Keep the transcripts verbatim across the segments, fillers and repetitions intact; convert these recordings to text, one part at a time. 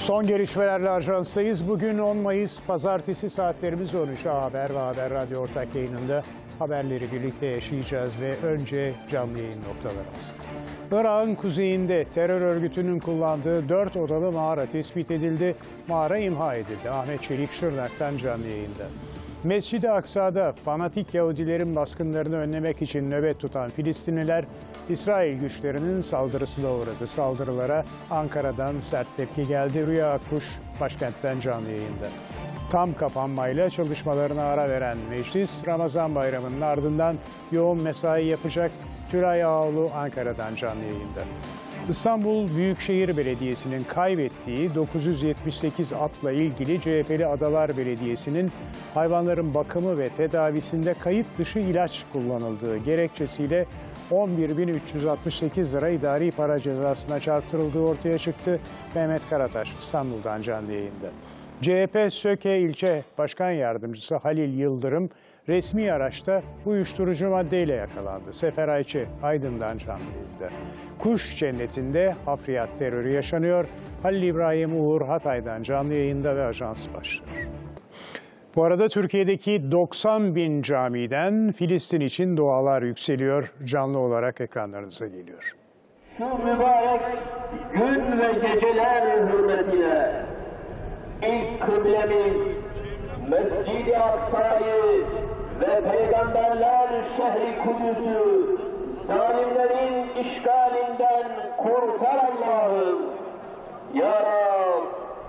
Son gelişmelerle ajanstayız. Bugün on Mayıs Pazartesi, saatlerimiz on üç. A Haber ve Haber Radyo ortak yayınında haberleri birlikte yaşayacağız ve önce canlı yayın noktalarımız. Irak'ın kuzeyinde terör örgütünün kullandığı dört odalı mağara tespit edildi. Mağara imha edildi. Ahmet Çelik Şırnak'tan canlı yayında. Mescid-i Aksa'da fanatik Yahudilerin baskınlarını önlemek için nöbet tutan Filistinliler, İsrail güçlerinin saldırısına uğradı. Saldırılara Ankara'dan sert tepki geldi. Rüya Akkuş başkentten canlı yayında. Tam kapanmayla çalışmalarına ara veren meclis, Ramazan bayramının ardından yoğun mesai yapacak. Tülay Ağoğlu Ankara'dan canlı yayında. İstanbul Büyükşehir Belediyesi'nin kaybettiği dokuz yüz yetmiş sekiz atla ilgili C H P'li Adalar Belediyesi'nin hayvanların bakımı ve tedavisinde kayıt dışı ilaç kullanıldığı gerekçesiyle on bir bin üç yüz altmış sekiz lira idari para cezasına çarptırıldığı ortaya çıktı. Mehmet Karataş İstanbul'dan canlı yayında. C H P Söke İlçe Başkan Yardımcısı Halil Yıldırım resmi araçta uyuşturucu maddeyle yakalandı. Sefer Ayçi Aydın'dan canlı yayında. Kuş cennetinde hafriyat terörü yaşanıyor. Halil İbrahim Uğur Hatay'dan canlı yayında ve ajans başlıyor. Bu arada Türkiye'deki doksan bin camiden Filistin için dualar yükseliyor. Canlı olarak ekranlarınıza geliyor. Şu mübarek gün ve geceler hürmetine ilk kıblemiz Mescid-i Aksa'yı ve Peygamberler şehri Kudüs'ü zalimlerin işgalinden kurtar Allah'ım. Ya Rab,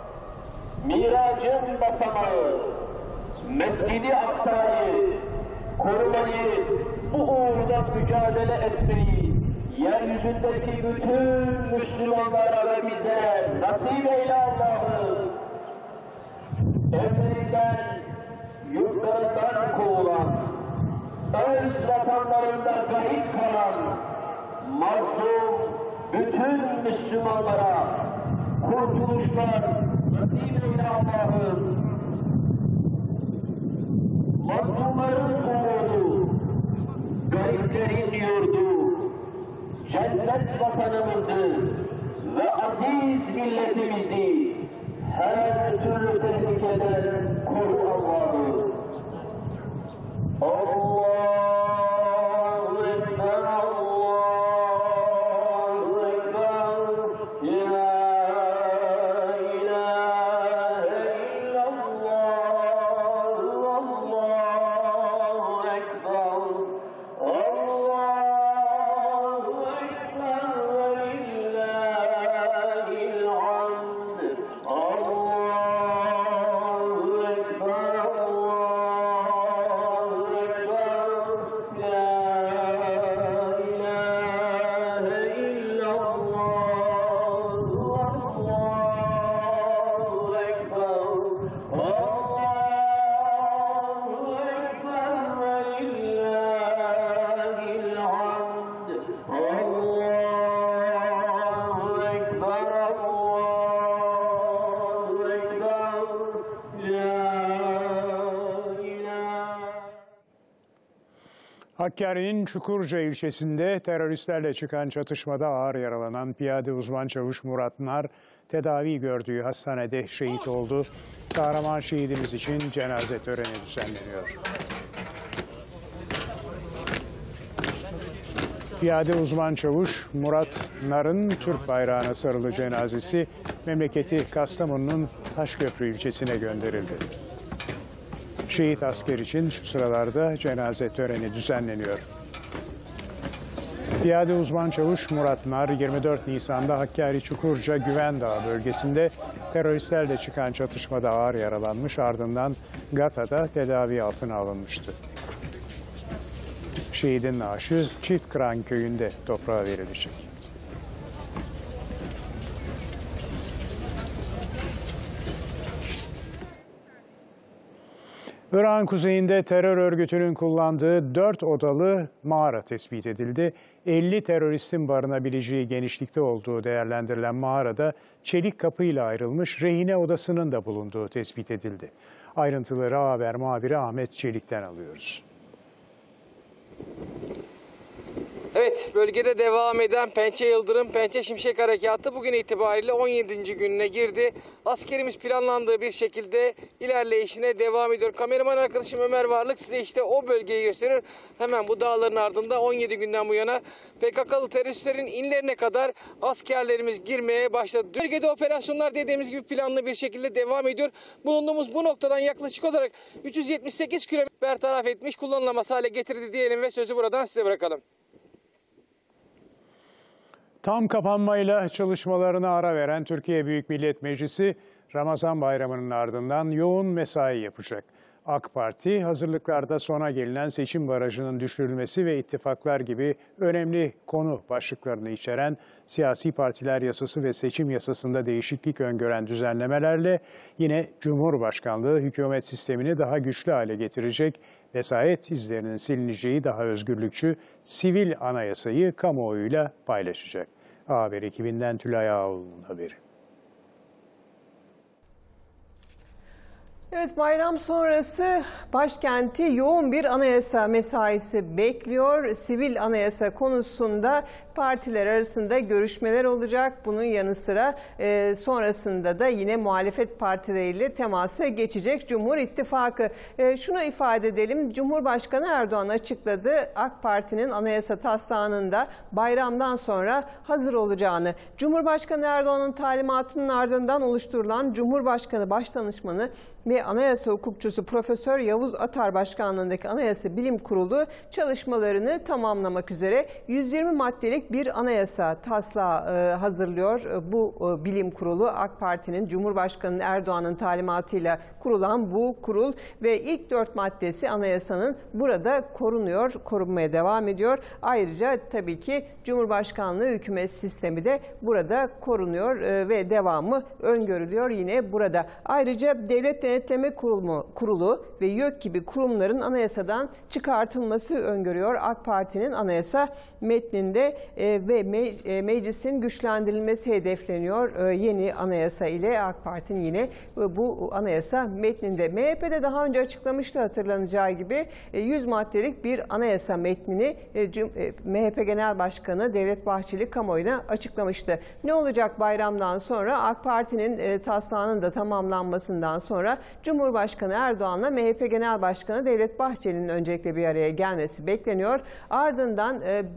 Miracın basamağı Mescid-i Aksa'yı korumayı, bu uğurda mücadele etmeyi yeryüzündeki bütün Müslümanlara ve bize nasip eyle Allah'ım. Evlerinden, yurtlarından kovulan, öz vatanlarında gayip kalan mazlum bütün Müslümanlara kurtuluşlar nasip eyle Allah'ım. Mazlumların umudu, gariplerin yurdu, cennet vatanımızı ve aziz milletimizi her türlü tehlikeden koru Allah'ım. Allahu Ekber, Allahu Ekber, La ilahe illallah, Allahu Ekber, Allahu Ekber ve lillahil hamd. Allahu Ekber, Allahu Ekber, La ilahe illallah, Allahu Ekber, Allahu Ekber ve lillahil hamd. Allahu Ekber, Allahu Ekber, La ilahe. Hakkari'nin Çukurca ilçesinde teröristlerle çıkan çatışmada ağır yaralanan piyade uzman çavuş Murat Nar tedavi gördüğü hastanede şehit oldu. Kahraman şehidimiz için cenaze töreni düzenleniyor. Piyade uzman çavuş Murat Nar'ın Türk bayrağına sarılı cenazesi memleketi Kastamonu'nun Taşköprü ilçesine gönderildi. Şehit asker için şu sıralarda cenaze töreni düzenleniyor. Piyade uzman çavuş Murat Nar yirmi dört Nisan'da Hakkari Çukurca Güvendağ bölgesinde teröristlerle çıkan çatışmada ağır yaralanmış, ardından Gata'da tedavi altına alınmıştı. Şehidin naaşı Çiftkıran köyünde toprağa verilecek. Irak'ın kuzeyinde terör örgütünün kullandığı dört odalı mağara tespit edildi. elli teröristin barınabileceği genişlikte olduğu değerlendirilen mağarada çelik kapıyla ayrılmış rehine odasının da bulunduğu tespit edildi. Ayrıntıları A Haber muhabiri Ahmet Çelik'ten alıyoruz. Evet, Evet, bölgede devam eden Pençe Yıldırım, Pençe Şimşek Harekatı bugün itibariyle on yedinci gününe girdi. Askerimiz planlandığı bir şekilde ilerleyişine devam ediyor. Kameraman arkadaşım Ömer Varlık size işte o bölgeyi gösteriyor. Hemen bu dağların ardında on yedi günden bu yana P K K'lı teröristlerin inlerine kadar askerlerimiz girmeye başladı. Bölgede operasyonlar dediğimiz gibi planlı bir şekilde devam ediyor. Bulunduğumuz bu noktadan yaklaşık olarak üç yüz yetmiş sekiz kilometre bertaraf etmiş, kullanılamaz hale getirdi diyelim ve sözü buradan size bırakalım. Tam kapanmayla çalışmalarına ara veren Türkiye Büyük Millet Meclisi, Ramazan Bayramı'nın ardından yoğun mesai yapacak. AK Parti, hazırlıklarda sona gelinen seçim barajının düşürülmesi ve ittifaklar gibi önemli konu başlıklarını içeren siyasi partiler yasası ve seçim yasasında değişiklik öngören düzenlemelerle yine Cumhurbaşkanlığı hükümet sistemini daha güçlü hale getirecek, vesayet izlerinin silineceği daha özgürlükçü sivil anayasayı kamuoyuyla paylaşacak. A Haber ekibinden Tülay Ağoğlu'nun haberi. Evet, bayram sonrası başkenti yoğun bir anayasa mesaisi bekliyor. Sivil anayasa konusunda partiler arasında görüşmeler olacak. Bunun yanı sıra e, sonrasında da yine muhalefet partileriyle temasa geçecek Cumhur İttifakı. E, şunu ifade edelim, Cumhurbaşkanı Erdoğan açıkladı. AK Parti'nin anayasa taslağının da bayramdan sonra hazır olacağını. Cumhurbaşkanı Erdoğan'ın talimatının ardından oluşturulan Cumhurbaşkanı Başdanışmanı ve Anayasa hukukçusu Profesör Yavuz Atar Başkanlığındaki Anayasa Bilim Kurulu çalışmalarını tamamlamak üzere yüz yirmi maddelik bir anayasa taslağı hazırlıyor. Bu bilim kurulu AK Parti'nin Cumhurbaşkanı Erdoğan'ın talimatıyla kurulan bu kurul ve ilk dört maddesi anayasanın burada korunuyor, korunmaya devam ediyor. Ayrıca tabii ki Cumhurbaşkanlığı hükümet sistemi de burada korunuyor ve devamı öngörülüyor yine burada. Ayrıca Devlet Denetleme Kurulu, Kurulu ve YÖK gibi kurumların anayasadan çıkartılması öngörüyor AK Parti'nin anayasa metninde e, ve me, e, meclisin güçlendirilmesi hedefleniyor e, yeni anayasa ile. AK Parti'nin yine e, bu anayasa metninde. M H P'de daha önce açıklamıştı, hatırlanacağı gibi e, yüz maddelik bir anayasa metnini e, C e, M H P Genel Başkanı Devlet Bahçeli kamuoyuna açıklamıştı. Ne olacak bayramdan sonra? AK Parti'nin e, taslağının da tamamlanmasından sonra Cumhurbaşkanı Erdoğan'la M H P Genel Başkanı Devlet Bahçeli'nin öncelikle bir araya gelmesi bekleniyor. Ardından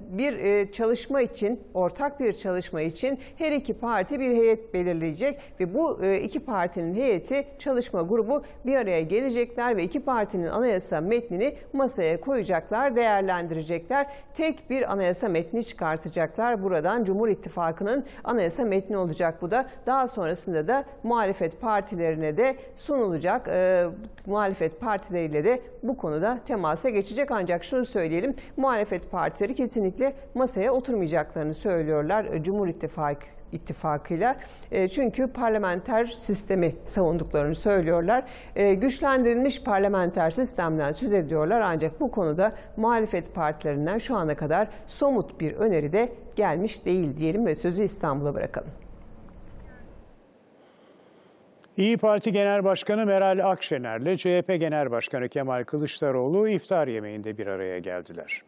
bir çalışma için, ortak bir çalışma için her iki parti bir heyet belirleyecek ve bu iki partinin heyeti, çalışma grubu bir araya gelecekler ve iki partinin anayasa metnini masaya koyacaklar, değerlendirecekler. Tek bir anayasa metni çıkartacaklar. Buradan Cumhur İttifakı'nın anayasa metni olacak bu da. Daha sonrasında da muhalefet partilerine de sunulacak. E, muhalefet partileriyle de bu konuda temasa geçecek. Ancak şunu söyleyelim, muhalefet partileri kesinlikle masaya oturmayacaklarını söylüyorlar Cumhur İttifakı ittifakıyla. E, çünkü parlamenter sistemi savunduklarını söylüyorlar. E, güçlendirilmiş parlamenter sistemden söz ediyorlar. Ancak bu konuda muhalefet partilerinden şu ana kadar somut bir öneri de gelmiş değil diyelim ve sözü İstanbul'a bırakalım. İYİ Parti Genel Başkanı Meral Akşener'le C H P Genel Başkanı Kemal Kılıçdaroğlu iftar yemeğinde bir araya geldiler.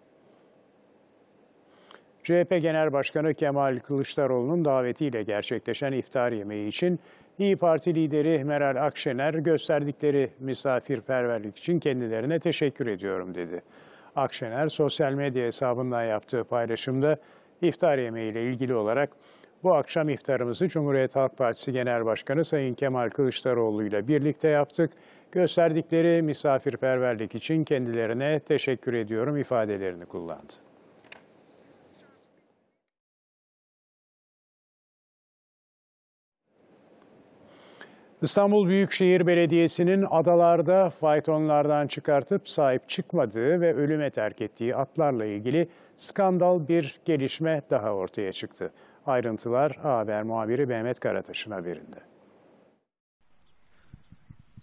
C H P Genel Başkanı Kemal Kılıçdaroğlu'nun davetiyle gerçekleşen iftar yemeği için İYİ Parti lideri Meral Akşener gösterdikleri misafirperverlik için kendilerine teşekkür ediyorum dedi. Akşener sosyal medya hesabından yaptığı paylaşımda iftar yemeğiyle ilgili olarak bu akşam iftarımızı Cumhuriyet Halk Partisi Genel Başkanı Sayın Kemal Kılıçdaroğlu ile birlikte yaptık. Gösterdikleri misafirperverlik için kendilerine teşekkür ediyorum ifadelerini kullandı. İstanbul Büyükşehir Belediyesi'nin adalarda faytonlardan çıkartıp sahip çıkmadığı ve ölüme terk ettiği atlarla ilgili skandal bir gelişme daha ortaya çıktı. Ayrıntılar A Haber muhabiri Mehmet Karataş'ın haberinde.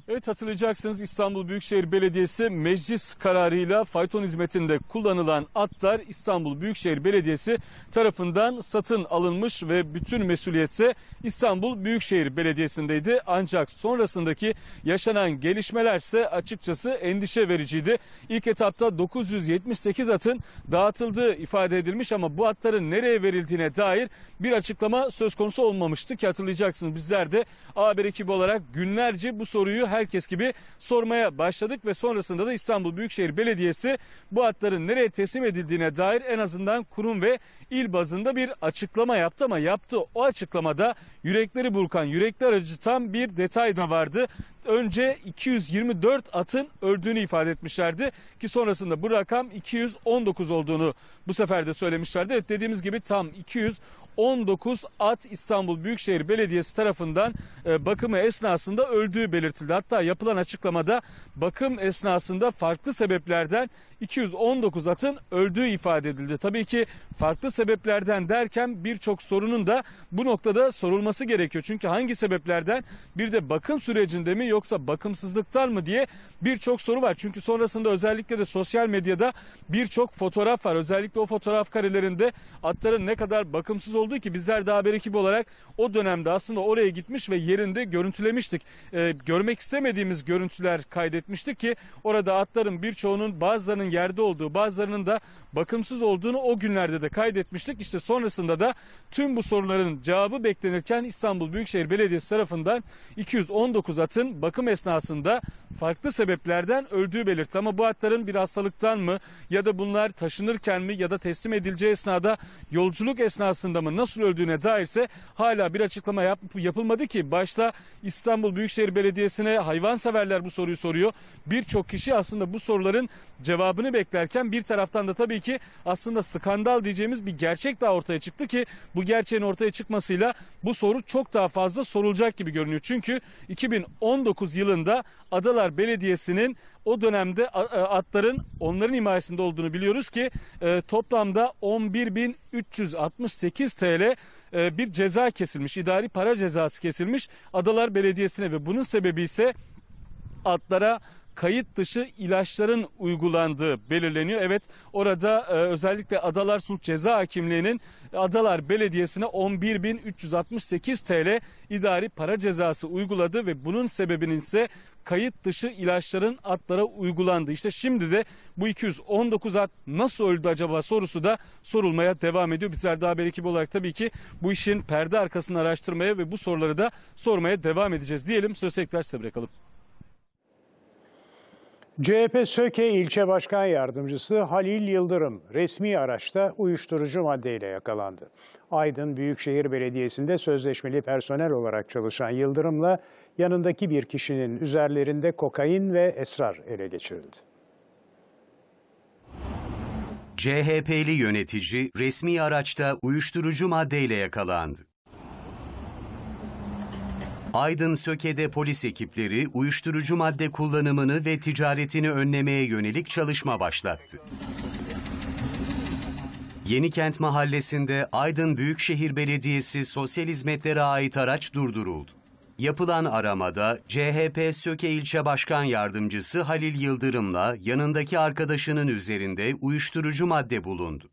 Evet, hatırlayacaksınız, İstanbul Büyükşehir Belediyesi meclis kararıyla fayton hizmetinde kullanılan atlar İstanbul Büyükşehir Belediyesi tarafından satın alınmış ve bütün mesuliyetse İstanbul Büyükşehir Belediyesi'ndeydi. Ancak sonrasındaki yaşanan gelişmelerse açıkçası endişe vericiydi. İlk etapta dokuz yüz yetmiş sekiz atın dağıtıldığı ifade edilmiş ama bu atların nereye verildiğine dair bir açıklama söz konusu olmamıştı ki hatırlayacaksınız, bizler de A Haber ekibi olarak günlerce bu soruyu herkes gibi sormaya başladık ve sonrasında da İstanbul Büyükşehir Belediyesi bu atların nereye teslim edildiğine dair en azından kurum ve il bazında bir açıklama yaptı ama yaptığı o açıklamada yürekleri burkan, yürekler acıtan bir detay da vardı. Önce iki yüz yirmi dört atın öldüğünü ifade etmişlerdi ki sonrasında bu rakam iki yüz on dokuz olduğunu bu sefer de söylemişlerdi. Evet, dediğimiz gibi tam iki yüz on dokuz at İstanbul Büyükşehir Belediyesi tarafından bakımı esnasında öldüğü belirtildi. Hatta yapılan açıklamada bakım esnasında farklı sebeplerden iki yüz on dokuz atın öldüğü ifade edildi. Tabii ki farklı sebeplerden derken birçok sorunun da bu noktada sorulması gerekiyor. Çünkü hangi sebeplerden, bir de bakım sürecinde mi yoksa bakımsızlıktan mı diye birçok soru var. Çünkü sonrasında özellikle de sosyal medyada birçok fotoğraf var. Özellikle o fotoğraf karelerinde atların ne kadar bakımsız olduğu ki bizler de haber ekibi olarak o dönemde aslında oraya gitmiş ve yerinde görüntülemiştik. Ee, görmek istemediğimiz görüntüler kaydetmiştik ki orada atların birçoğunun, bazılarının yerde olduğu, bazılarının da bakımsız olduğunu o günlerde de kaydetmiştik. İşte sonrasında da tüm bu soruların cevabı beklenirken İstanbul Büyükşehir Belediyesi tarafından iki yüz on dokuz atın bakım esnasında farklı sebeplerden öldüğü belirtti. Ama bu atların bir hastalıktan mı ya da bunlar taşınırken mi ya da teslim edileceği esnada yolculuk esnasında mı nasıl öldüğüne dairse hala bir açıklama yap yapılmadı ki başta İstanbul Büyükşehir Belediyesi'ne hayvanseverler bu soruyu soruyor. Birçok kişi aslında bu soruların cevabını beklerken bir taraftan da tabii ki aslında skandal diyeceğimiz bir gerçek daha ortaya çıktı ki bu gerçeğin ortaya çıkmasıyla bu soru çok daha fazla sorulacak gibi görünüyor. Çünkü iki bin on dokuz yılında Adalar Belediyesi'nin o dönemde atların onların himayesinde olduğunu biliyoruz ki e, toplamda on bir bin üç yüz altmış sekiz TL e, bir ceza kesilmiş, idari para cezası kesilmiş Adalar Belediyesi'ne ve bunun sebebi ise atlara kayıt dışı ilaçların uygulandığı belirleniyor. Evet, orada e, özellikle Adalar Sulh Ceza Hakimliği'nin Adalar Belediyesi'ne on bir bin üç yüz altmış sekiz TL idari para cezası uyguladı ve bunun sebebinin ise kayıt dışı ilaçların atlara uygulandı. İşte şimdi de bu iki yüz on dokuz at nasıl öldü acaba sorusu da sorulmaya devam ediyor. Bizler de haber ekibi olarak tabii ki bu işin perde arkasını araştırmaya ve bu soruları da sormaya devam edeceğiz diyelim. Sözü tekrar size bırakalım. C H P Söke İlçe Başkan Yardımcısı Halil Yıldırım resmi araçta uyuşturucu maddeyle yakalandı. Aydın Büyükşehir Belediyesi'nde sözleşmeli personel olarak çalışan Yıldırım'la yanındaki bir kişinin üzerlerinde kokain ve esrar ele geçirildi. C H P'li yönetici resmi araçta uyuşturucu maddeyle yakalandı. Aydın Söke'de polis ekipleri uyuşturucu madde kullanımını ve ticaretini önlemeye yönelik çalışma başlattı. Yenikent Mahallesi'nde Aydın Büyükşehir Belediyesi Sosyal Hizmetlere ait araç durduruldu. Yapılan aramada C H P Söke İlçe Başkan Yardımcısı Halil Yıldırım'la yanındaki arkadaşının üzerinde uyuşturucu madde bulundu.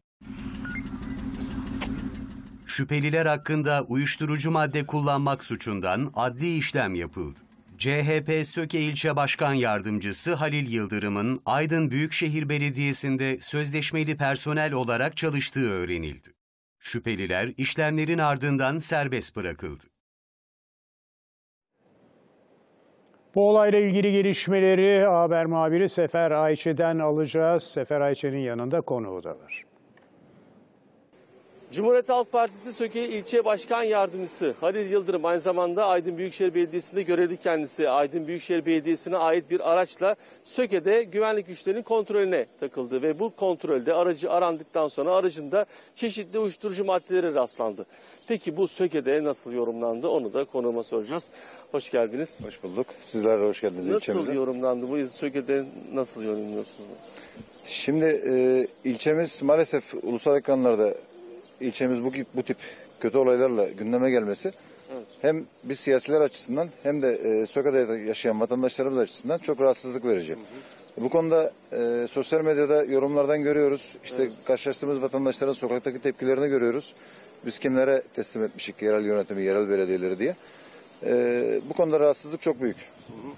Şüpheliler hakkında uyuşturucu madde kullanmak suçundan adli işlem yapıldı. C H P Söke İlçe Başkan Yardımcısı Halil Yıldırım'ın Aydın Büyükşehir Belediyesi'nde sözleşmeli personel olarak çalıştığı öğrenildi. Şüpheliler işlemlerin ardından serbest bırakıldı. Bu olayla ilgili gelişmeleri haber muhabiri Sefer Ayçe'den alacağız. Sefer Ayçe'nin yanında konuğu da var. Cumhuriyet Halk Partisi Söke İlçe Başkan Yardımcısı Halil Yıldırım aynı zamanda Aydın Büyükşehir Belediyesi'nde görevli kendisi. Aydın Büyükşehir Belediyesi'ne ait bir araçla Söke'de güvenlik güçlerinin kontrolüne takıldı ve bu kontrolde aracı arandıktan sonra aracında çeşitli uyuşturucu maddelere rastlandı. Peki bu Söke'de nasıl yorumlandı onu da konuğuma soracağız. Hoş geldiniz. Hoş bulduk. Sizler de hoş geldiniz nasıl ilçemize. Nasıl yorumlandı bu Söke'de, nasıl yorumluyorsunuz? Şimdi e, ilçemiz maalesef ulusal ekranlarda ilçemiz bu, bu tip kötü olaylarla gündeme gelmesi evet. hem biz siyasiler açısından hem de e, Söke'de yaşayan vatandaşlarımız açısından çok rahatsızlık verici. Hı hı. Bu konuda e, sosyal medyada yorumlardan görüyoruz. İşte evet. Karşılaştığımız vatandaşların sokaktaki tepkilerini görüyoruz. Biz kimlere teslim etmişik yerel yönetimi, yerel belediyeleri diye. E, bu konuda rahatsızlık çok büyük. Hı hı.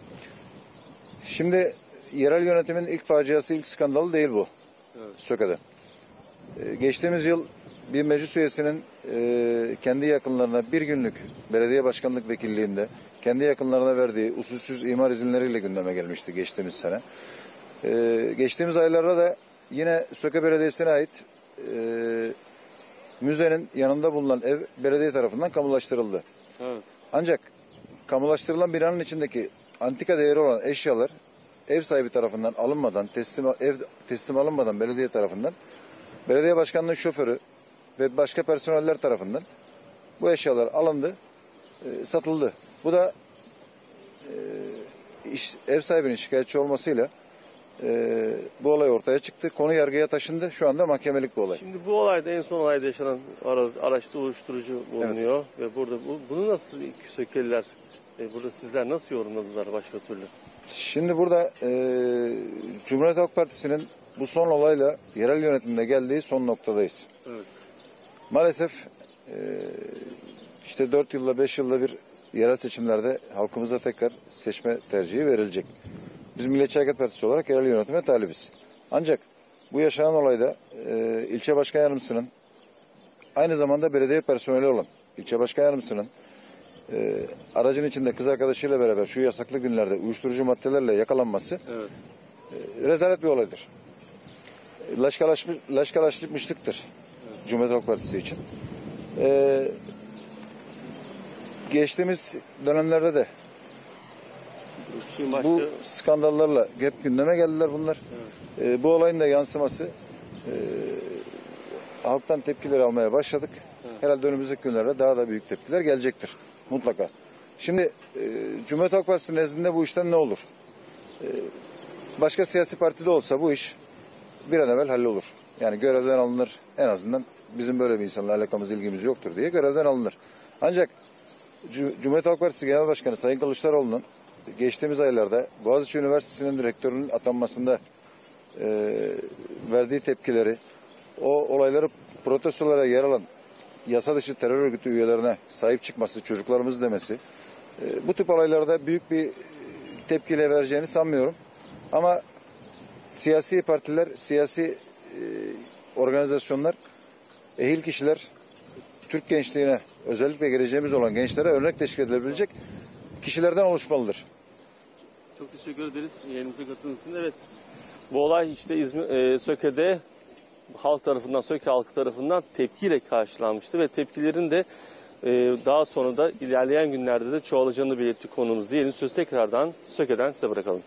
Şimdi yerel yönetimin ilk faciası, ilk skandalı değil bu. Evet. Söke'de. E, geçtiğimiz yıl bir meclis üyesinin e, kendi yakınlarına bir günlük belediye başkanlık vekilliğinde kendi yakınlarına verdiği usulsüz imar izinleriyle gündeme gelmişti geçtiğimiz sene. E, geçtiğimiz aylarda da yine Söke Belediyesi'ne ait e, müzenin yanında bulunan ev belediye tarafından kamulaştırıldı. Evet. Ancak kamulaştırılan binanın içindeki antika değeri olan eşyalar ev sahibi tarafından alınmadan, teslim, ev teslim alınmadan belediye tarafından, belediye başkanlığının şoförü ve başka personeller tarafından bu eşyalar alındı, e, satıldı. Bu da e, iş, ev sahibinin şikayetçi olmasıyla e, bu olay ortaya çıktı. Konu yargıya taşındı. Şu anda mahkemelik bir olay. Şimdi bu olayda en son olayda yaşanan araçta uyuşturucu bulunuyor. Evet. Ve burada bu, bunu nasıl Sökeliler, e, burada sizler nasıl yorumladılar başka türlü? Şimdi burada e, Cumhuriyet Halk Partisi'nin bu son olayla yerel yönetimde geldiği son noktadayız. Evet. Maalesef e, işte dört yılda beş yılda bir yerel seçimlerde halkımıza tekrar seçme tercihi verilecek. Biz Milliyetçi Hareket Partisi olarak yerel yönetime talibiz. Ancak bu yaşanan olayda e, ilçe başkan yardımcısının aynı zamanda belediye personeli olan ilçe başkan yardımcısının e, aracın içinde kız arkadaşıyla beraber şu yasaklı günlerde uyuşturucu maddelerle yakalanması evet. e, rezalet bir olaydır. Laşkalaşmış, laşkalaşmışlıktır evet. Cumhuriyet Halk Partisi için. E, geçtiğimiz dönemlerde de Başka... bu skandallarla hep gündeme geldiler bunlar. Evet. E, bu olayın da yansıması e, halktan tepkiler almaya başladık. Evet. Herhalde önümüzdeki günlerde daha da büyük tepkiler gelecektir. Mutlaka. Şimdi e, Cumhuriyet Halk Partisi nezdinde bu işten ne olur? E, başka siyasi partide olsa bu iş bir an evvel hallolur. Yani görevden alınır. En azından bizim böyle bir insanla alakamız, ilgimiz yoktur diye görevden alınır. Ancak Cumhuriyet Halk Partisi Genel Başkanı Sayın Kılıçdaroğlu'nun geçtiğimiz aylarda Boğaziçi Üniversitesi'nin direktörünün atanmasında e, verdiği tepkileri, o olayları protestolara yer alan yasa dışı terör örgütü üyelerine sahip çıkması, çocuklarımız demesi, e, bu tip olaylarda büyük bir tepkiyle vereceğini sanmıyorum. Ama siyasi partiler, siyasi e, organizasyonlar, ehil kişiler, Türk gençliğine, özellikle geleceğimiz olan gençlere örnek teşkil edilebilecek kişilerden oluşmalıdır. Çok teşekkür ederiz yayınımıza katıldığınız için. Evet. Bu olay işte İzmir, e, Söke'de halk tarafından, Söke halkı tarafından tepkiyle karşılanmıştı ve tepkilerin de e, daha sonra da ilerleyen günlerde de çoğalacağını belirtti konuğumuz diyelim. Söz tekrardan Söke'den size bırakalım.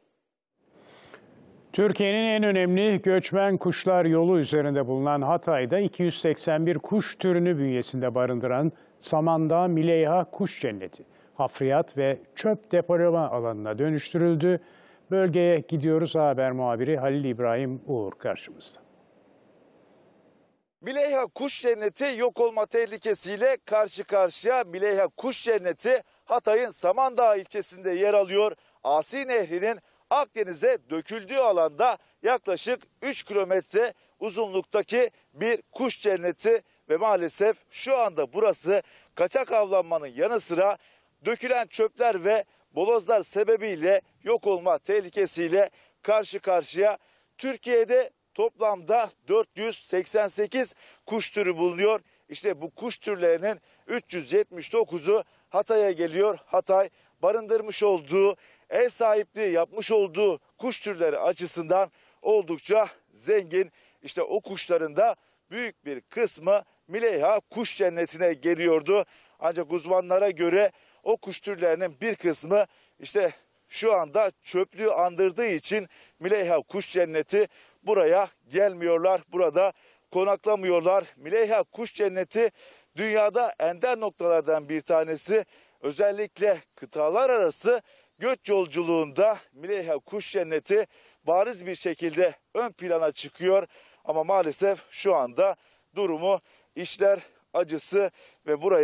Türkiye'nin en önemli göçmen kuşlar yolu üzerinde bulunan Hatay'da iki yüz seksen bir kuş türünü bünyesinde barındıran Samandağ Mileyha Kuş Cenneti hafriyat ve çöp depolama alanına dönüştürüldü. Bölgeye gidiyoruz. Haber muhabiri Halil İbrahim Uğur karşımızda. Mileyha Kuş Cenneti yok olma tehlikesiyle karşı karşıya. Mileyha Kuş Cenneti Hatay'ın Samandağ ilçesinde yer alıyor. Asi Nehri'nin Akdeniz'e döküldüğü alanda yaklaşık üç kilometre uzunluktaki bir kuş cenneti ve maalesef şu anda burası kaçak avlanmanın yanı sıra dökülen çöpler ve bolozlar sebebiyle yok olma tehlikesiyle karşı karşıya. Türkiye'de toplamda dört yüz seksen sekiz kuş türü bulunuyor. İşte bu kuş türlerinin üç yüz yetmiş dokuzu Hatay'a geliyor. Hatay barındırmış olduğu, ev sahipliği yapmış olduğu kuş türleri açısından oldukça zengin. İşte o kuşların da büyük bir kısmı Mileyha Kuş Cenneti'ne geliyordu. Ancak uzmanlara göre o kuş türlerinin bir kısmı işte şu anda çöplüğü andırdığı için Mileyha Kuş Cenneti buraya gelmiyorlar. Burada konaklamıyorlar. Mileyha Kuş Cenneti dünyada ender noktalardan bir tanesi. Özellikle kıtalar arası göç yolculuğunda Mileyha Kuş Cenneti bariz bir şekilde ön plana çıkıyor. Ama maalesef şu anda durumu işler acısı ve buraya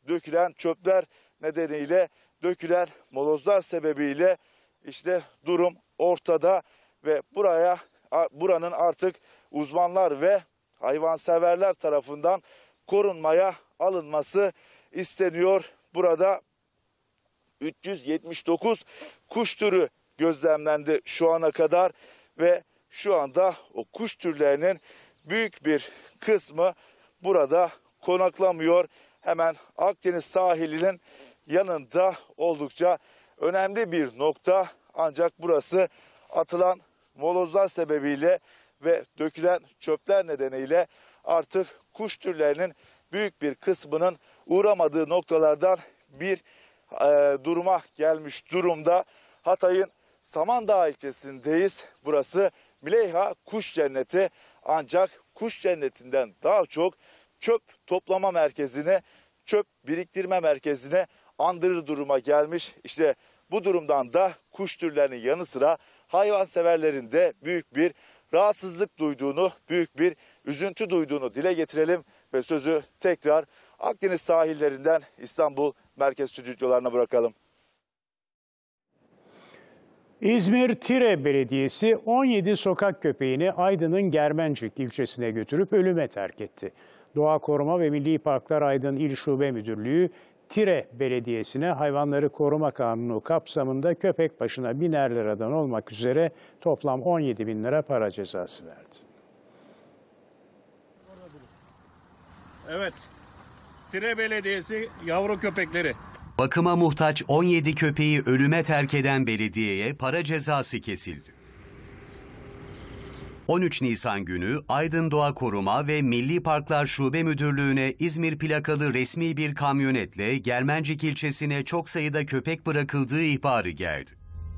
dökülen çöpler nedeniyle, dökülen molozlar sebebiyle işte durum ortada ve buraya buranın artık uzmanlar ve hayvanseverler tarafından korunmaya alınması isteniyor. Burada üç yüz yetmiş dokuz kuş türü gözlemlendi şu ana kadar ve şu anda o kuş türlerinin büyük bir kısmı burada konaklamıyor. Hemen Akdeniz sahilinin yanında oldukça önemli bir nokta, ancak burası atılan molozlar sebebiyle ve dökülen çöpler nedeniyle artık kuş türlerinin büyük bir kısmının uğramadığı noktalardan bir e, duruma gelmiş durumda. Hatay'ın Samandağ ilçesindeyiz. Burası Mileyha Kuş Cenneti, ancak kuş cennetinden daha çok çöp toplama merkezine, çöp biriktirme merkezine andırır duruma gelmiş. İşte bu durumdan da kuş türlerinin yanı sıra hayvanseverlerin de büyük bir rahatsızlık duyduğunu, büyük bir üzüntü duyduğunu dile getirelim ve sözü tekrar Akdeniz sahillerinden İstanbul merkez stüdyolarına bırakalım. İzmir Tire Belediyesi on yedi sokak köpeğini Aydın'ın Germencik ilçesine götürüp ölüme terk etti. Doğa Koruma ve Milli Parklar Aydın İl Şube Müdürlüğü, Tire Belediyesi'ne hayvanları koruma kanunu kapsamında köpek başına biner liradan olmak üzere toplam on yedi bin lira para cezası verdi. Evet, Tire Belediyesi yavru köpekleri. Bakıma muhtaç on yedi köpeği ölüme terk eden belediyeye para cezası kesildi. on üç Nisan günü Aydın Doğa Koruma ve Milli Parklar Şube Müdürlüğü'ne İzmir plakalı resmi bir kamyonetle Germencik ilçesine çok sayıda köpek bırakıldığı ihbarı geldi.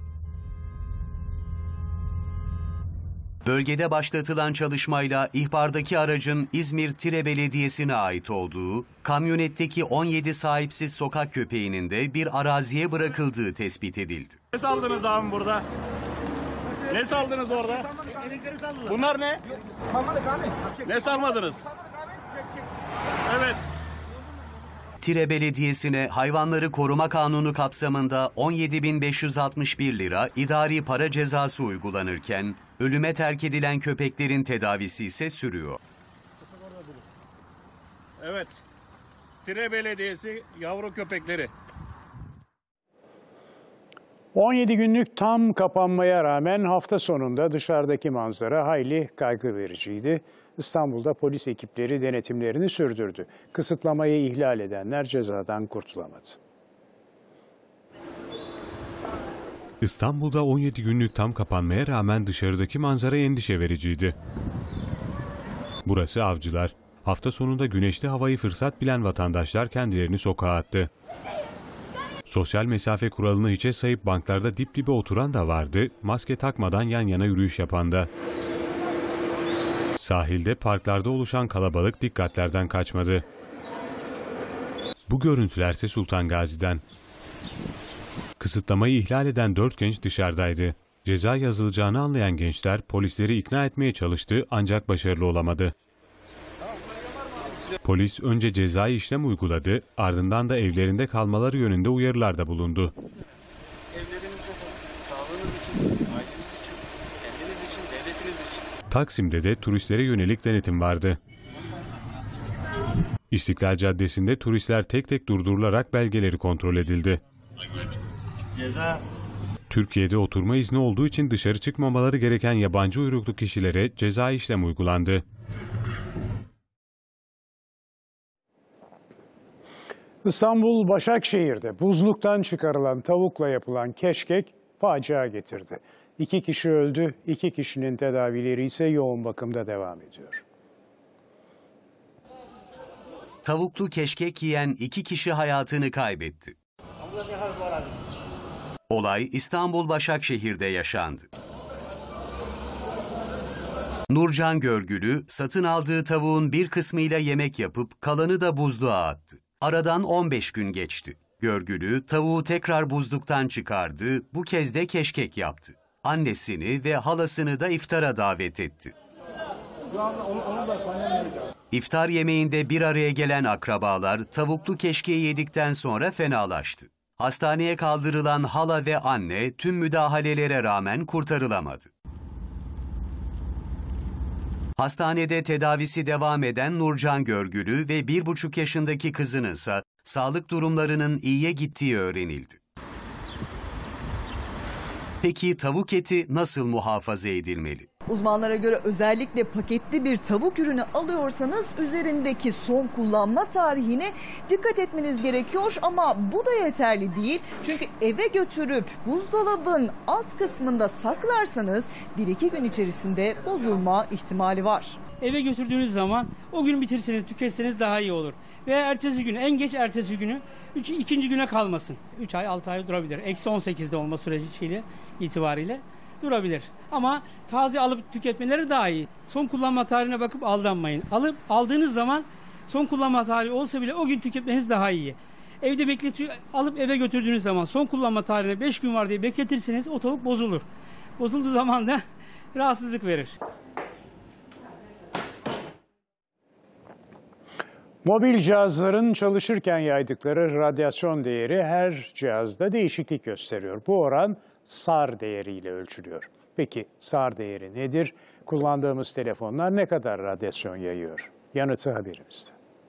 Bölgede başlatılan çalışmayla ihbardaki aracın İzmir Tire Belediyesi'ne ait olduğu, kamyonetteki on yedi sahipsiz sokak köpeğinin de bir araziye bırakıldığı tespit edildi. Ne saldınız abi burada? Ne saldınız orada? Bunlar ne? Ne salmadınız? Evet. Tire Belediyesi'ne hayvanları koruma kanunu kapsamında on yedi bin beş yüz altmış bir lira idari para cezası uygulanırken ölüme terk edilen köpeklerin tedavisi ise sürüyor. Evet. Tire Belediyesi yavru köpekleri. on yedi günlük tam kapanmaya rağmen hafta sonunda dışarıdaki manzara hayli kaygı vericiydi. İstanbul'da polis ekipleri denetimlerini sürdürdü. Kısıtlamayı ihlal edenler cezadan kurtulamadı. İstanbul'da on yedi günlük tam kapanmaya rağmen dışarıdaki manzara endişe vericiydi. Burası Avcılar. Hafta sonunda güneşli havayı fırsat bilen vatandaşlar kendilerini sokağa attı. Sosyal mesafe kuralını hiçe sayıp banklarda dip dibe oturan da vardı, maske takmadan yan yana yürüyüş yapan da. Sahilde, parklarda oluşan kalabalık dikkatlerden kaçmadı. Bu görüntülerse Sultan Gazi'den. Kısıtlamayı ihlal eden dört genç dışarıdaydı. Ceza yazılacağını anlayan gençler polisleri ikna etmeye çalıştı ancak başarılı olamadı. Polis önce cezai işlem uyguladı, ardından da evlerinde kalmaları yönünde uyarılarda bulundu. Taksim'de de turistlere yönelik denetim vardı. İstiklal Caddesi'nde turistler tek tek durdurularak belgeleri kontrol edildi. Türkiye'de oturma izni olduğu için dışarı çıkmamaları gereken yabancı uyruklu kişilere cezai işlem uygulandı. İstanbul Başakşehir'de buzluktan çıkarılan tavukla yapılan keşkek facia getirdi. İki kişi öldü, iki kişinin tedavileri ise yoğun bakımda devam ediyor. Tavuklu keşkek yiyen iki kişi hayatını kaybetti. Olay İstanbul Başakşehir'de yaşandı. Nurcan Görgülü satın aldığı tavuğun bir kısmıyla yemek yapıp kalanı da buzluğa attı. Aradan on beş gün geçti. Görgülü tavuğu tekrar buzluktan çıkardı, bu kez de keşkek yaptı. Annesini ve halasını da iftara davet etti. İftar yemeğinde bir araya gelen akrabalar tavuklu keşkeği yedikten sonra fenalaştı. Hastaneye kaldırılan hala ve anne tüm müdahalelere rağmen kurtarılamadı. Hastanede tedavisi devam eden Nurcan Görgülü ve bir buçuk yaşındaki kızının ise sağlık durumlarının iyiye gittiği öğrenildi. Peki tavuk eti nasıl muhafaza edilmeli? Uzmanlara göre özellikle paketli bir tavuk ürünü alıyorsanız üzerindeki son kullanma tarihine dikkat etmeniz gerekiyor ama bu da yeterli değil. Çünkü eve götürüp buzdolabın alt kısmında saklarsanız bir iki gün içerisinde bozulma ihtimali var. Eve götürdüğünüz zaman o gün bitirirseniz, tüketseniz daha iyi olur. Veya ertesi gün, en geç ertesi günü, üç, ikinci güne kalmasın. üç ay, altı ay durabilir. Eksi on sekizde olma süreciyle itibariyle durabilir. Ama taze alıp tüketmeleri daha iyi. Son kullanma tarihine bakıp aldanmayın. Alıp aldığınız zaman son kullanma tarihi olsa bile o gün tüketmeniz daha iyi. Evde bekletiyor, alıp eve götürdüğünüz zaman son kullanma tarihine beş gün var diye bekletirseniz o tavuk bozulur. Bozulduğu zaman da rahatsızlık verir. Mobil cihazların çalışırken yaydıkları radyasyon değeri her cihazda değişiklik gösteriyor. Bu oran S A R değeriyle ölçülüyor. Peki S A R değeri nedir? Kullandığımız telefonlar ne kadar radyasyon yayıyor? Yanıtı haberimizde.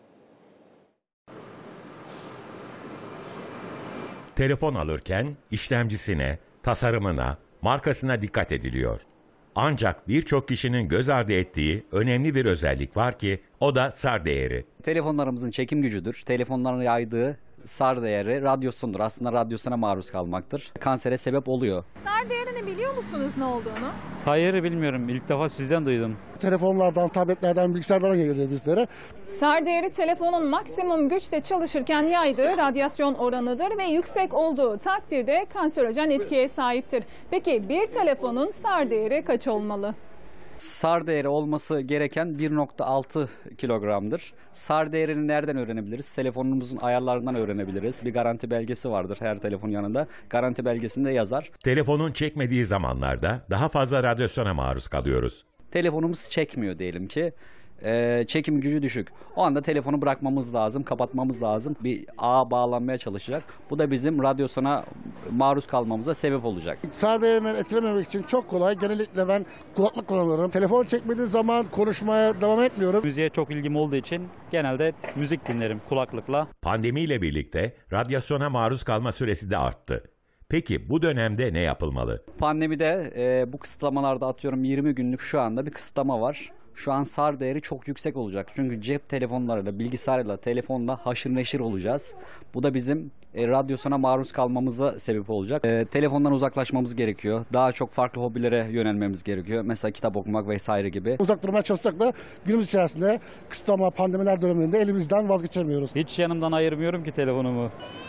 Telefon alırken işlemcisine, tasarımına, markasına dikkat ediliyor. Ancak birçok kişinin göz ardı ettiği önemli bir özellik var ki o da S A R değeri. Telefonlarımızın çekim gücüdür. Telefonların yaydığı S A R değeri radyasyondur. Aslında radyasyona maruz kalmaktır. Kansere sebep oluyor. S A R değerini biliyor musunuz ne olduğunu? Hayır bilmiyorum. İlk defa sizden duydum. Telefonlardan, tabletlerden, bilgisayarlardan geliyor bizlere. S A R değeri telefonun maksimum güçte çalışırken yaydığı radyasyon oranıdır ve yüksek olduğu takdirde kanserojen etkiye sahiptir. Peki bir telefonun S A R değeri kaç olmalı? S A R değeri olması gereken bir nokta altı kilogramdır. S A R değerini nereden öğrenebiliriz? Telefonumuzun ayarlarından öğrenebiliriz. Bir garanti belgesi vardır her telefon yanında. Garanti belgesinde yazar. Telefonun çekmediği zamanlarda daha fazla radyasyona maruz kalıyoruz. Telefonumuz çekmiyor diyelim ki. Ee, çekim gücü düşük. O anda telefonu bırakmamız lazım, kapatmamız lazım. Bir ağa bağlanmaya çalışacak. Bu da bizim radyasyona maruz kalmamıza sebep olacak. S A R değerinden etkilememek için çok kolay. Genellikle ben kulaklık kullanıyorum. Telefon çekmediği zaman konuşmaya devam etmiyorum. Müziğe çok ilgim olduğu için genelde müzik dinlerim kulaklıkla. Pandemiyle birlikte radyasyona maruz kalma süresi de arttı. Peki bu dönemde ne yapılmalı? Pandemide e, bu kısıtlamalarda atıyorum yirmi günlük şu anda bir kısıtlama var. Şu an S A R değeri çok yüksek olacak. Çünkü cep telefonlarıyla, bilgisayarla, telefonla haşır neşir olacağız. Bu da bizim e, radyasyona maruz kalmamıza sebep olacak. E, telefondan uzaklaşmamız gerekiyor. Daha çok farklı hobilere yönelmemiz gerekiyor. Mesela kitap okumak vesaire gibi. Uzak durmaya çalışsak da günümüz içerisinde kısıtlama, pandemiler döneminde elimizden vazgeçemiyoruz. Hiç yanımdan ayırmıyorum ki telefonumu.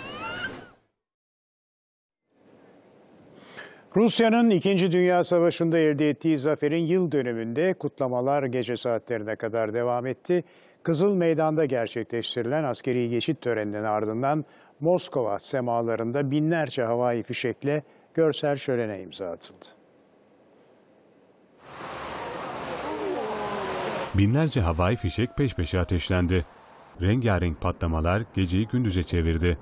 Rusya'nın İkinci Dünya Savaşı'nda elde ettiği zaferin yıl dönümünde kutlamalar gece saatlerine kadar devam etti. Kızıl Meydan'da gerçekleştirilen askeri geçit töreninin ardından Moskova semalarında binlerce havai fişekle görsel şölene imza atıldı. Binlerce havai fişek peş peşe ateşlendi. Rengarenk patlamalar geceyi gündüze çevirdi.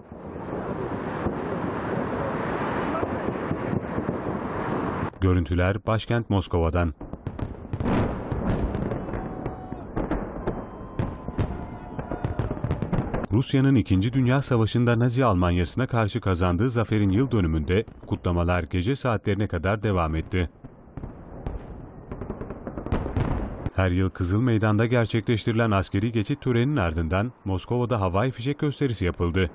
Görüntüler başkent Moskova'dan. Rusya'nın İkinci Dünya Savaşı'nda Nazi Almanyası'na karşı kazandığı zaferin yıl dönümünde kutlamalar gece saatlerine kadar devam etti. Her yıl Kızıl Meydan'da gerçekleştirilen askeri geçit töreninin ardından Moskova'da havai fişek gösterisi yapıldı.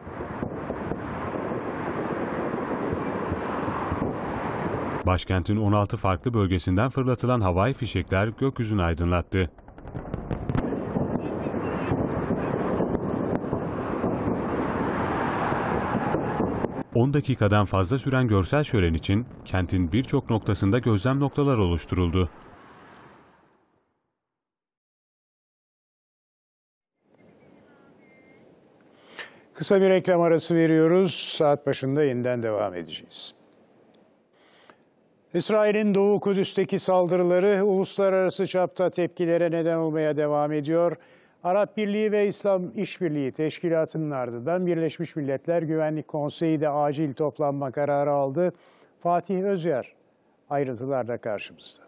Başkentin on altı farklı bölgesinden fırlatılan havai fişekler gökyüzünü aydınlattı. on dakikadan fazla süren görsel şölen için kentin birçok noktasında gözlem noktalar oluşturuldu. Kısa bir reklam arası veriyoruz. Saat başında yeniden devam edeceğiz. İsrail'in Doğu Kudüs'teki saldırıları uluslararası çapta tepkilere neden olmaya devam ediyor. Arap Birliği ve İslam İşbirliği Teşkilatı'nın ardından Birleşmiş Milletler Güvenlik Konseyi de acil toplanma kararı aldı. Fatih Özyar ayrıntılarla karşımızda.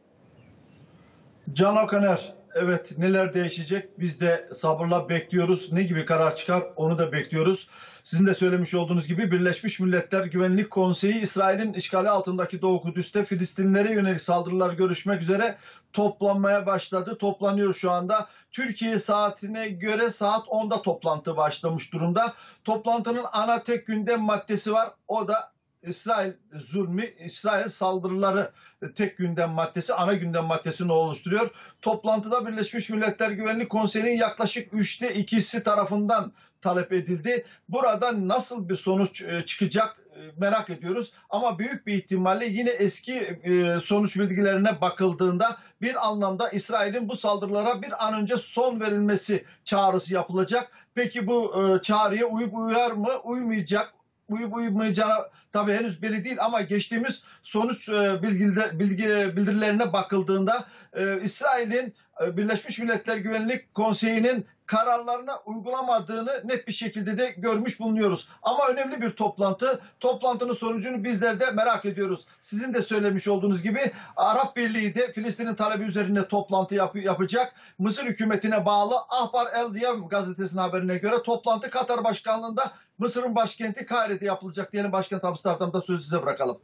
Can Akaner, evet neler değişecek? Biz de sabırla bekliyoruz. Ne gibi karar çıkar onu da bekliyoruz. Sizin de söylemiş olduğunuz gibi Birleşmiş Milletler Güvenlik Konseyi İsrail'in işgali altındaki Doğu Kudüs'te Filistinlilere yönelik saldırılar görüşmek üzere toplanmaya başladı. Toplanıyor şu anda. Türkiye saatine göre saat onda toplantı başlamış durumda. Toplantının ana tek gündem maddesi var. O da İsrail zulmü, İsrail saldırıları tek gündem maddesi, ana gündem maddesini oluşturuyor. Toplantıda Birleşmiş Milletler Güvenlik Konseyi'nin yaklaşık üçte ikisi tarafından talep edildi. Burada nasıl bir sonuç çıkacak merak ediyoruz. Ama büyük bir ihtimalle yine eski sonuç bilgilerine bakıldığında bir anlamda İsrail'in bu saldırılara bir an önce son verilmesi çağrısı yapılacak. Peki bu çağrıya uyup uyar mı, uymayacak? Uyup uyumayacağı tabii henüz belli değil ama geçtiğimiz sonuç bilgiler, bilgi, bildirilerine bakıldığında e, İsrail'in e, Birleşmiş Milletler Güvenlik Konseyi'nin kararlarına uygulamadığını net bir şekilde de görmüş bulunuyoruz. Ama önemli bir toplantı. Toplantının sonucunu bizler de merak ediyoruz. Sizin de söylemiş olduğunuz gibi Arap Birliği de Filistin'in talebi üzerine toplantı yap yapacak. Mısır hükümetine bağlı Ahbar El Diyam gazetesinin haberine göre toplantı Katar Başkanlığı'nda Mısır'ın başkenti Kahire'de yapılacak diyelim. Başkent Amsterdam'da sözü size bırakalım.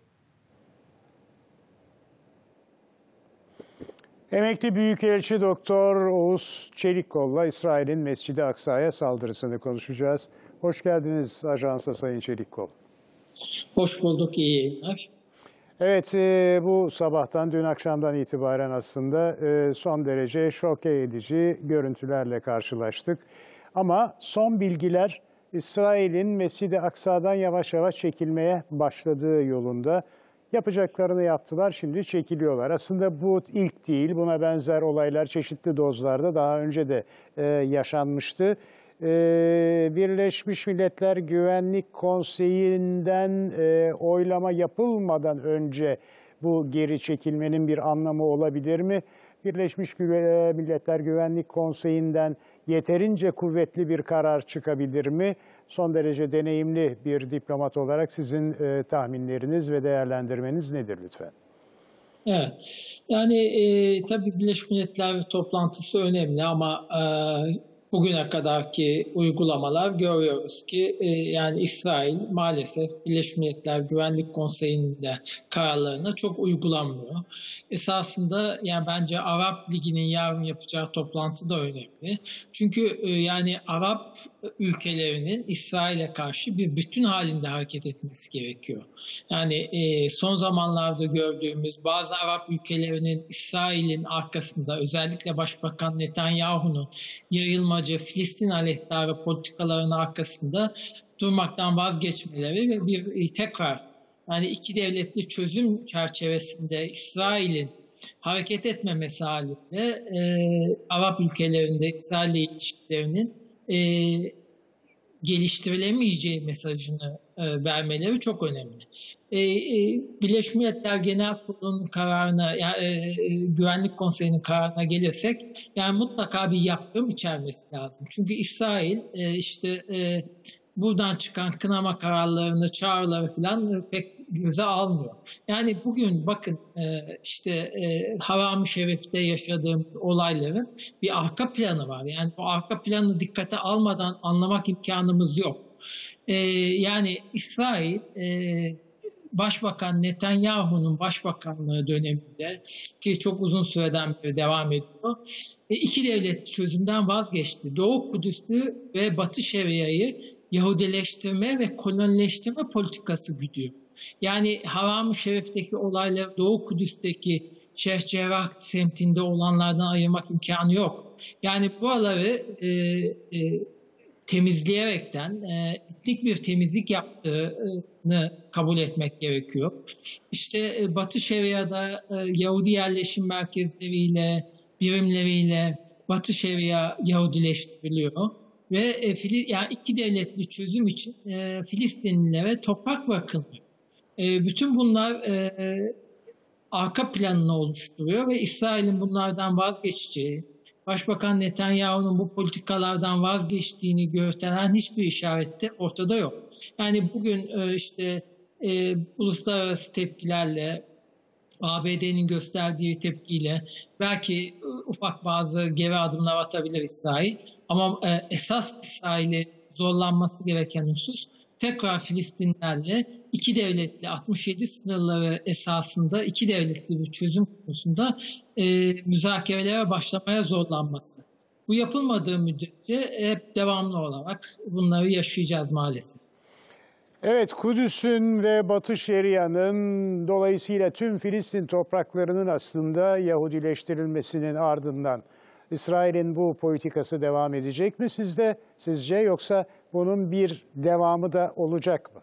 Emekli Büyükelçi Doktor Oğuz Çelikkol'la İsrail'in Mescid-i Aksa'ya saldırısını konuşacağız. Hoş geldiniz ajansa Sayın Çelikkol. Hoş bulduk, iyi yayınlar. Evet, bu sabahtan, dün akşamdan itibaren aslında son derece şok edici görüntülerle karşılaştık. Ama son bilgiler İsrail'in Mescid-i Aksa'dan yavaş yavaş çekilmeye başladığı yolunda. Yapacaklarını yaptılar, şimdi çekiliyorlar. Aslında bu ilk değil, buna benzer olaylar çeşitli dozlarda daha önce de e, yaşanmıştı. E, Birleşmiş Milletler Güvenlik Konseyi'nden e, oylama yapılmadan önce bu geri çekilmenin bir anlamı olabilir mi? Birleşmiş Milletler Güvenlik Konseyi'nden yeterince kuvvetli bir karar çıkabilir mi? Son derece deneyimli bir diplomat olarak sizin e, tahminleriniz ve değerlendirmeniz nedir lütfen? Evet, yani e, tabii Birleşmiş Milletler toplantısı önemli ama e, bugüne kadarki uygulamalar görüyoruz ki e, yani İsrail maalesef Birleşmiş Milletler Güvenlik Konseyi'nde kararlarına çok uygulanmıyor. Esasında yani bence Arap Ligi'nin yarın yapacağı toplantı da önemli. Çünkü e, yani Arap ülkelerinin İsrail'e karşı bir bütün halinde hareket etmesi gerekiyor. Yani e, son zamanlarda gördüğümüz bazı Arap ülkelerinin İsrail'in arkasında özellikle Başbakan Netanyahu'nun yayılmacı Filistin aleyhtarı politikalarının arkasında durmaktan vazgeçmeleri ve bir tekrar yani iki devletli çözüm çerçevesinde İsrail'in hareket etmemesi halinde e, Arap ülkelerinde İsrail'le ilişkilerinin e, geliştirilemeyeceği mesajını e, vermeleri çok önemli. E, e, Birleşmiş Milletler Genel Kurulu'nun kararına, yani, e, Güvenlik Konseyi'nin kararına gelirsek, yani mutlaka bir yaptırım içermesi lazım. Çünkü İsrail e, işte e, buradan çıkan kınama kararlarını, çağrıları falan pek göze almıyor. Yani bugün bakın işte Haram-ı Şerif'te yaşadığımız olayların bir arka planı var. Yani o arka planı dikkate almadan anlamak imkanımız yok. Yani İsrail Başbakan Netanyahu'nun başbakanlığı döneminde ki çok uzun süreden beri devam ediyor. İki devletli çözümden vazgeçti. Doğu Kudüs'ü ve Batı Şeria'yı Yahudileştirme ve kolonileştirme politikası güdüyor. Yani Haram-ı Şerif'teki olaylar Doğu Kudüs'teki Şeyh Cerrah semtinde olanlardan ayırmak imkanı yok. Yani buraları e, e, temizleyerekten e, etnik bir temizlik yaptığını kabul etmek gerekiyor. İşte e, Batı Şeria'da e, Yahudi yerleşim merkezleriyle, birimleriyle Batı Şeria Yahudileştiriliyor. Ve e, Fili, yani iki devletli çözüm için e, Filistinlilere toprak bırakılmıyor. E, bütün bunlar e, arka planını oluşturuyor ve İsrail'in bunlardan vazgeçeceği, Başbakan Netanyahu'nun bu politikalardan vazgeçtiğini gösteren hiçbir işaret de ortada yok. Yani bugün e, işte e, uluslararası tepkilerle, A B D'nin gösterdiği tepkiyle belki e, ufak bazı geri adımlar atabilir İsrail. Ama e, esas İsrail'i zorlanması gereken husus tekrar Filistinlerle iki devletli altmış yedi sınırları esasında iki devletli bir çözüm konusunda e, müzakerelere başlamaya zorlanması. Bu yapılmadığı müddetçe hep devamlı olarak bunları yaşayacağız maalesef. Evet, Kudüs'ün ve Batı Şeria'nın dolayısıyla tüm Filistin topraklarının aslında Yahudileştirilmesinin ardından İsrail'in bu politikası devam edecek mi sizde, sizce, yoksa bunun bir devamı da olacak mı?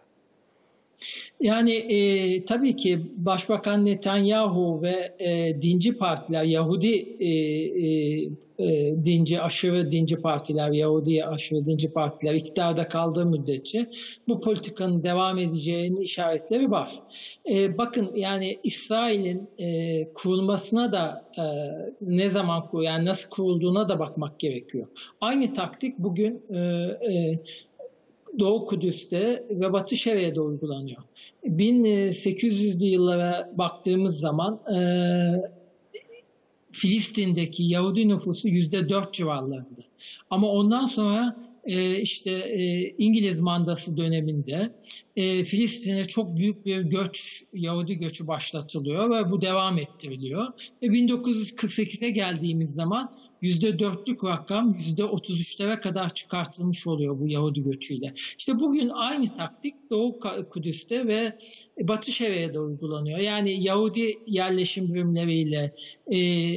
Yani e, tabii ki Başbakan Netanyahu ve e, dinci partiler, Yahudi e, e, dinci, aşırı dinci partiler, Yahudi aşırı dinci partiler iktidarda kaldığı müddetçe bu politikanın devam edeceğinin işaretleri var. E, bakın yani İsrail'in e, kurulmasına da e, ne zaman kur, yani nasıl kurulduğuna da bakmak gerekiyor. Aynı taktik bugün e, e, Doğu Kudüs'te ve Batı Şeria'da uygulanıyor. bin sekiz yüzlü yıllara baktığımız zaman e, Filistin'deki Yahudi nüfusu yüzde dört civarlarında. Ama ondan sonra e, işte e, İngiliz mandası döneminde e, Filistin'e çok büyük bir göç, Yahudi göçü başlatılıyor ve bu devam ettiriliyor. Ve bin dokuz yüz kırk sekize geldiğimiz zaman yüzde dörtlük rakam yüzde otuz üçlere kadar çıkartılmış oluyor bu Yahudi göçüyle. İşte bugün aynı taktik Doğu Kudüs'te ve Batı Şeria'da uygulanıyor. Yani Yahudi yerleşim birimleriyle e,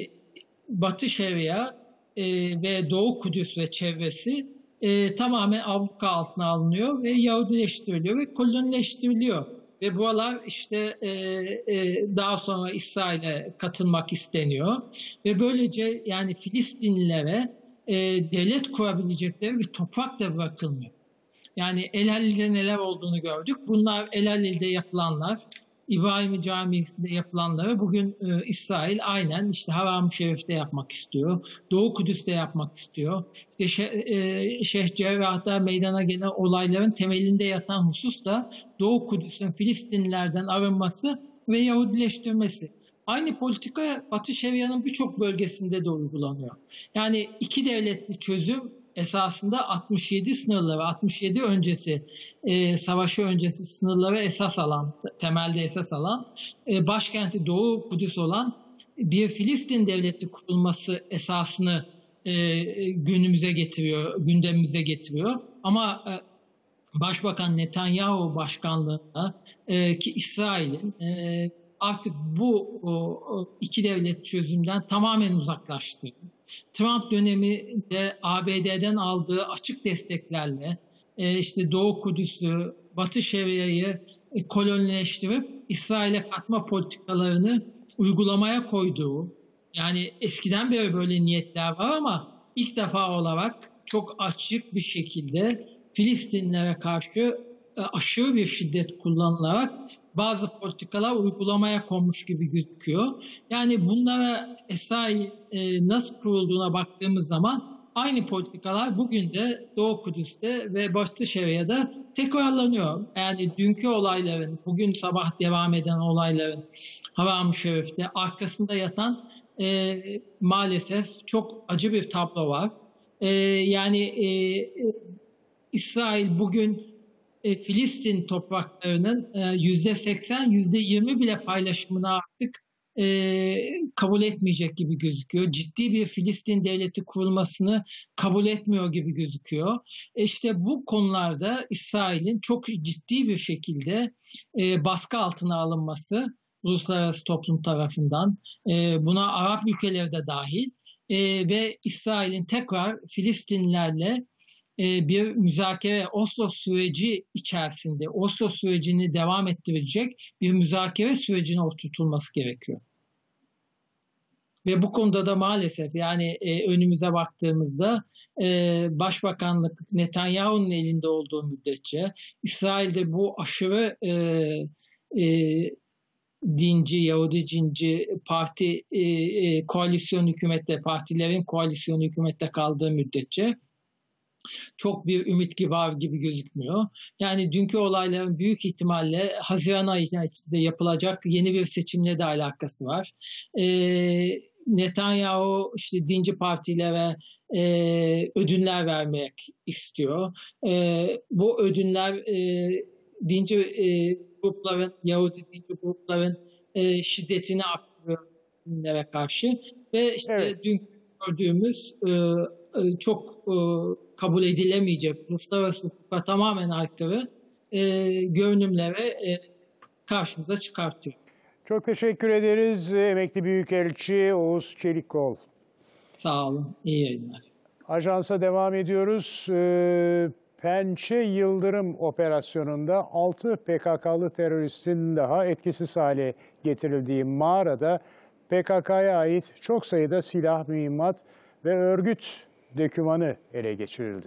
Batı Şeria e, ve Doğu Kudüs ve çevresi E, tamamen abluka altına alınıyor ve Yahudileştiriliyor ve kolonileştiriliyor. Ve buralar işte e, e, daha sonra İsrail'e katılmak isteniyor. Ve böylece yani Filistinlilere e, devlet kurabilecekleri bir toprak da bırakılmıyor. Yani El Halil'de neler olduğunu gördük. Bunlar El Halil'de yapılanlar, İbrahim Camii'nde yapılanları bugün e, İsrail aynen işte Haram-ı Şerif'te yapmak istiyor. Doğu Kudüs'te yapmak istiyor. İşte Şe, e, Şeyh Cerrah'ta meydana gelen olayların temelinde yatan husus da Doğu Kudüs'ün Filistinlilerden arınması ve Yahudileştirmesi. Aynı politika Batı Şeria'nın birçok bölgesinde de uygulanıyor. Yani iki devletli çözüm esasında altmış yedi sınırları, altmış yedi öncesi, e, savaşı öncesi sınırları esas alan, temelde esas alan, e, başkenti Doğu Kudüs olan bir Filistin devleti kurulması esasını e, günümüze getiriyor, gündemimize getiriyor. Ama e, Başbakan Netanyahu başkanlığında e, ki İsrail'in e, artık bu o, iki devlet çözümden tamamen uzaklaştı. Trump döneminde A B D'den aldığı açık desteklerle e, işte Doğu Kudüs'ü, Batı Şeria'yı e, kolonileştirip İsrail'e katma politikalarını uygulamaya koyduğu, yani eskiden beri böyle niyetler var ama ilk defa olarak çok açık bir şekilde Filistinlilere karşı e, aşırı bir şiddet kullanılarak bazı politikalar uygulamaya konmuş gibi gözüküyor. Yani bunlara İsrail e, nasıl kurulduğuna baktığımız zaman aynı politikalar bugün de Doğu Kudüs'te ve Batı Şeria'da tekrarlanıyor. Yani dünkü olayların, bugün sabah devam eden olayların Haram-ı Şerif'te arkasında yatan e, maalesef çok acı bir tablo var. E, yani e, İsrail bugün E, Filistin topraklarının yüzde seksen, yüzde yirmi bile paylaşımını artık e, kabul etmeyecek gibi gözüküyor. Ciddi bir Filistin devleti kurulmasını kabul etmiyor gibi gözüküyor. E işte bu konularda İsrail'in çok ciddi bir şekilde e, baskı altına alınması uluslararası toplum tarafından, e, buna Arap ülkeleri de dahil e, ve İsrail'in tekrar Filistinlerle bir müzakere, Oslo süreci içerisinde, Oslo sürecini devam ettirecek bir müzakere sürecine oturtulması gerekiyor. Ve bu konuda da maalesef yani e, önümüze baktığımızda e, Başbakanlık Netanyahu'nun elinde olduğu müddetçe İsrail'de bu aşırı e, e, dinci, Yahudi cinci parti e, e, koalisyon hükümette, partilerin koalisyon hükümette kaldığı müddetçe çok bir ümit gibi var gibi gözükmüyor. Yani dünkü olayların büyük ihtimalle Haziran ayı içinde yapılacak yeni bir seçimle de alakası var. E, Netanyahu işte dinci partilere e, ödünler vermek istiyor. E, bu ödünler e, dinci e, grupların, Yahudi dinci grupların e, şiddetini arttırıyor dinlere karşı ve işte evet. dün gördüğümüz e, e, çok e, kabul edilemeyecek, uluslararası hukuka tamamen aykırı e, görünümlere e, karşımıza çıkartıyor. Çok teşekkür ederiz emekli büyükelçi Oğuz Çelikkol. Sağ olun, iyi yayınlar. Ajansa devam ediyoruz. Ee, Pençe Yıldırım operasyonunda altı P K K'lı teröristin daha etkisiz hale getirildiği mağarada P K K'ya ait çok sayıda silah, mühimmat ve örgüt dokümanı ele geçirildi.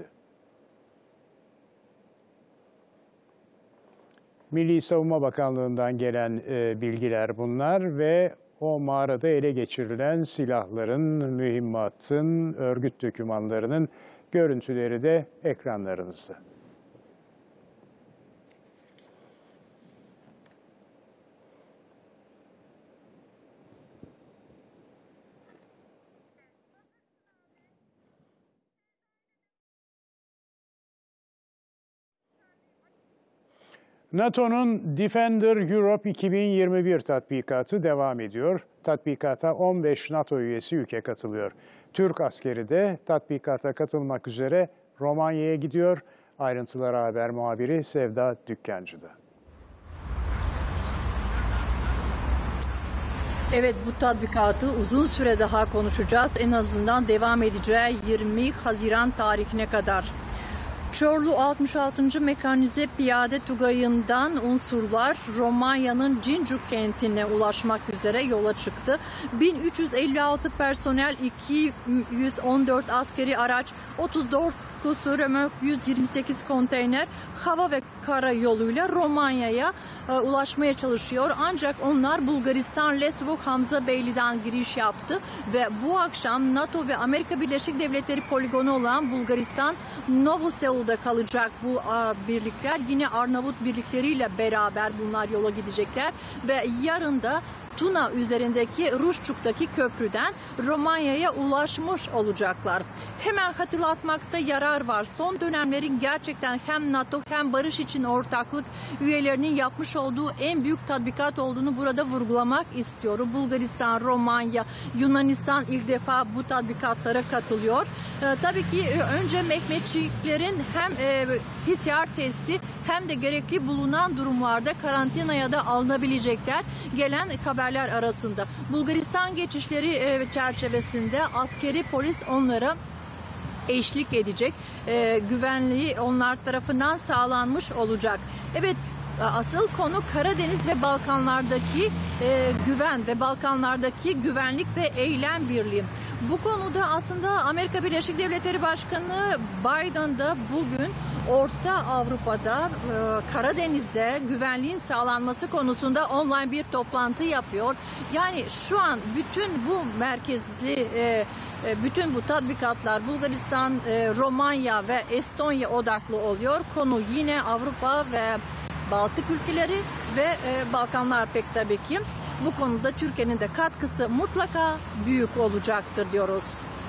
Milli Savunma Bakanlığı'ndan gelen e, bilgiler bunlar ve o mağarada ele geçirilen silahların, mühimmatın, örgüt dokümanlarının görüntüleri de ekranlarınızda. NATO'nun Defender Europe iki bin yirmi bir tatbikatı devam ediyor. Tatbikata on beş NATO üyesi ülke katılıyor. Türk askeri de tatbikata katılmak üzere Romanya'ya gidiyor. Ayrıntıları haber muhabiri Sevda Dükkancı'da. Evet, bu tatbikatı uzun süre daha konuşacağız. En azından devam edeceği yirmi Haziran tarihine kadar. Çorlu altmış altıncı Mekanize Piyade Tugayı'ndan unsurlar Romanya'nın Cincu kentine ulaşmak üzere yola çıktı. bin üç yüz elli altı personel, iki yüz on dört askeri araç, otuz dört kusur römork, yüz yirmi sekiz konteyner hava ve kara yoluyla Romanya'ya e, ulaşmaya çalışıyor. Ancak onlar Bulgaristan Lesvok Hamzabeyli'den giriş yaptı ve bu akşam NATO ve Amerika Birleşik Devletleri poligonu olan Bulgaristan Novosel'da kalacak bu a, birlikler. Yine Arnavut birlikleriyle beraber bunlar yola gidecekler ve yarın da Tuna üzerindeki Ruşçuk'taki köprüden Romanya'ya ulaşmış olacaklar. Hemen hatırlatmakta yarar var. Son dönemlerin gerçekten hem NATO hem barış için ortaklık üyelerinin yapmış olduğu en büyük tatbikat olduğunu burada vurgulamak istiyorum. Bulgaristan, Romanya, Yunanistan ilk defa bu tatbikatlara katılıyor. Ee, tabii ki önce Mehmetçiklerin hem e, P C R testi hem de gerekli bulunan durumlarda karantinaya da alınabilecekler. Gelen haber arasında. Bulgaristan geçişleri e, çerçevesinde askeri polis onlara eşlik edecek. E, güvenliği onlar tarafından sağlanmış olacak. Evet, asıl konu Karadeniz ve Balkanlardaki e, güven ve Balkanlardaki güvenlik ve eylem birliği. Bu konuda aslında Amerika Birleşik Devletleri Başkanı Biden da bugün Orta Avrupa'da, e, Karadeniz'de güvenliğin sağlanması konusunda online bir toplantı yapıyor. Yani şu an bütün bu merkezli, e, bütün bu tatbikatlar Bulgaristan, e, Romanya ve Estonya odaklı oluyor. Konu yine Avrupa ve Baltık ülkeleri ve e, Balkanlar pek tabii ki. Bu konuda Türkiye'nin de katkısı mutlaka büyük olacaktır diyoruz.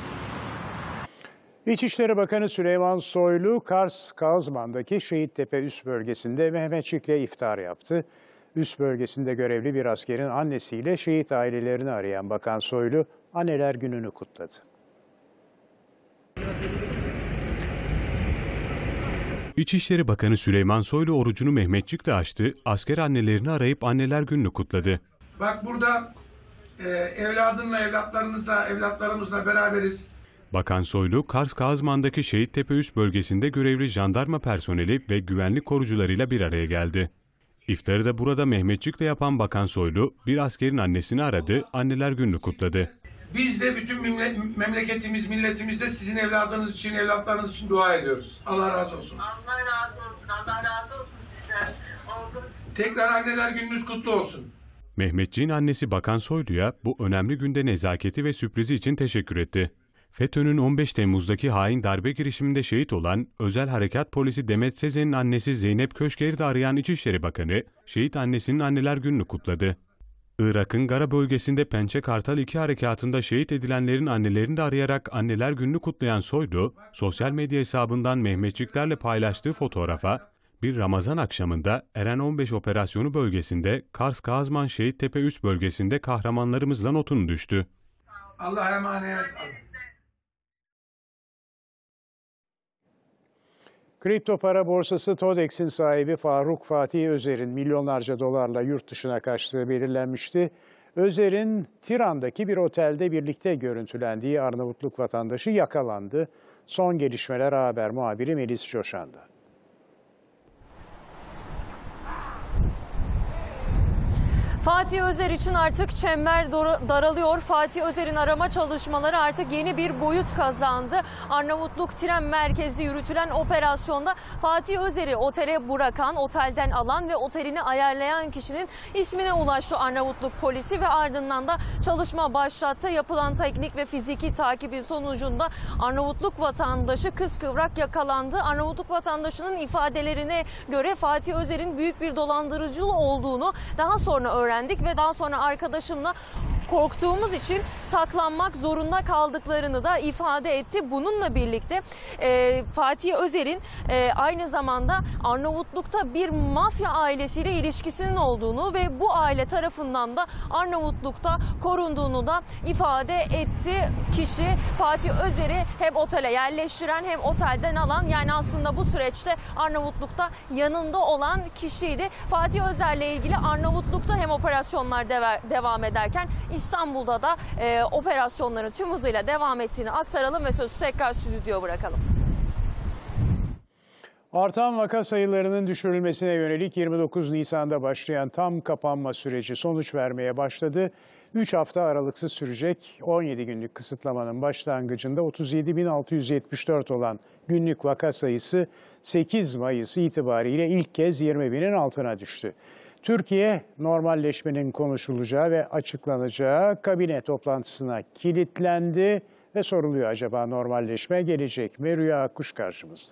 İçişleri Bakanı Süleyman Soylu, Kars Kazman'daki Şehittepe üst bölgesinde Mehmetçik'le iftar yaptı. Üst bölgesinde görevli bir askerin annesiyle şehit ailelerini arayan Bakan Soylu, Anneler Günü'nü kutladı. İçişleri Bakanı Süleyman Soylu orucunu Mehmetçik'le açtı, asker annelerini arayıp Anneler Günü'nü kutladı. Bak burada e, evladınla, evlatlarınızla, evlatlarımızla beraberiz. Bakan Soylu, Kars Kazman'daki Şehittepe üst bölgesinde görevli jandarma personeli ve güvenlik korucularıyla bir araya geldi. İftarı da burada Mehmetçik'le yapan Bakan Soylu, bir askerin annesini aradı, Anneler Günü'nü kutladı. Biz de bütün memleketimiz, milletimiz de sizin evladınız için, evlatlarınız için dua ediyoruz. Allah razı olsun. Allah razı olsun. Allah razı olsun sizden. Oldu. Tekrar Anneler Gününüz kutlu olsun. Mehmetçiğin annesi Bakan Soylu'ya bu önemli günde nezaketi ve sürprizi için teşekkür etti. FETÖ'nün on beş Temmuz'daki hain darbe girişiminde şehit olan Özel Harekat Polisi Demet Sezen'in annesi Zeynep Köşker'i de arayan İçişleri Bakanı, şehit annesinin Anneler Günü'nü kutladı. Irak'ın Gara bölgesinde Pençe Kartal iki harekatında şehit edilenlerin annelerini de arayarak Anneler Günü'nü kutlayan Soylu, sosyal medya hesabından Mehmetçiklerle paylaştığı fotoğrafa, bir Ramazan akşamında Eren on beş operasyonu bölgesinde Kars Kazman Şehittepe üst bölgesinde kahramanlarımızla notunu düştü. Allah'a emanet. Kripto para borsası Todex'in sahibi Faruk Fatih Özer'in milyonlarca dolarla yurt dışına kaçtığı belirlenmişti. Özer'in Tiran'daki bir otelde birlikte görüntülendiği Arnavutluk vatandaşı yakalandı. Son gelişmeler Haber muhabiri Melis Coşan'da. Fatih Özer için artık çember daralıyor. Fatih Özer'in arama çalışmaları artık yeni bir boyut kazandı. Arnavutluk tren merkezi yürütülen operasyonda Fatih Özer'i otele bırakan, otelden alan ve otelini ayarlayan kişinin ismine ulaştı Arnavutluk polisi ve ardından da çalışma başlattı. Yapılan teknik ve fiziki takibi sonucunda Arnavutluk vatandaşı kıskıvrak yakalandı. Arnavutluk vatandaşının ifadelerine göre Fatih Özer'in büyük bir dolandırıcı olduğunu daha sonra öğrendi. Ve daha sonra arkadaşımla korktuğumuz için saklanmak zorunda kaldıklarını da ifade etti. Bununla birlikte e, Fatih Özer'in e, aynı zamanda Arnavutluk'ta bir mafya ailesiyle ilişkisinin olduğunu ve bu aile tarafından da Arnavutluk'ta korunduğunu da ifade etti. Kişi Fatih Özer'i hem otele yerleştiren hem otelden alan, yani aslında bu süreçte Arnavutluk'ta yanında olan kişiydi. Fatih Özer'le ilgili Arnavutluk'ta hem operasyonlar devam ederken İstanbul'da da e, operasyonların tüm hızıyla devam ettiğini aktaralım ve sözü tekrar stüdyoya bırakalım. Artan vaka sayılarının düşürülmesine yönelik yirmi dokuz Nisan'da başlayan tam kapanma süreci sonuç vermeye başladı. üç hafta aralıksız sürecek on yedi günlük kısıtlamanın başlangıcında otuz yedi bin altı yüz yetmiş dört olan günlük vaka sayısı sekiz Mayıs itibariyle ilk kez yirmi binin altına düştü. Türkiye, normalleşmenin konuşulacağı ve açıklanacağı kabine toplantısına kilitlendi ve soruluyor, acaba normalleşme gelecek mi? Rüya Akkuş karşımızda.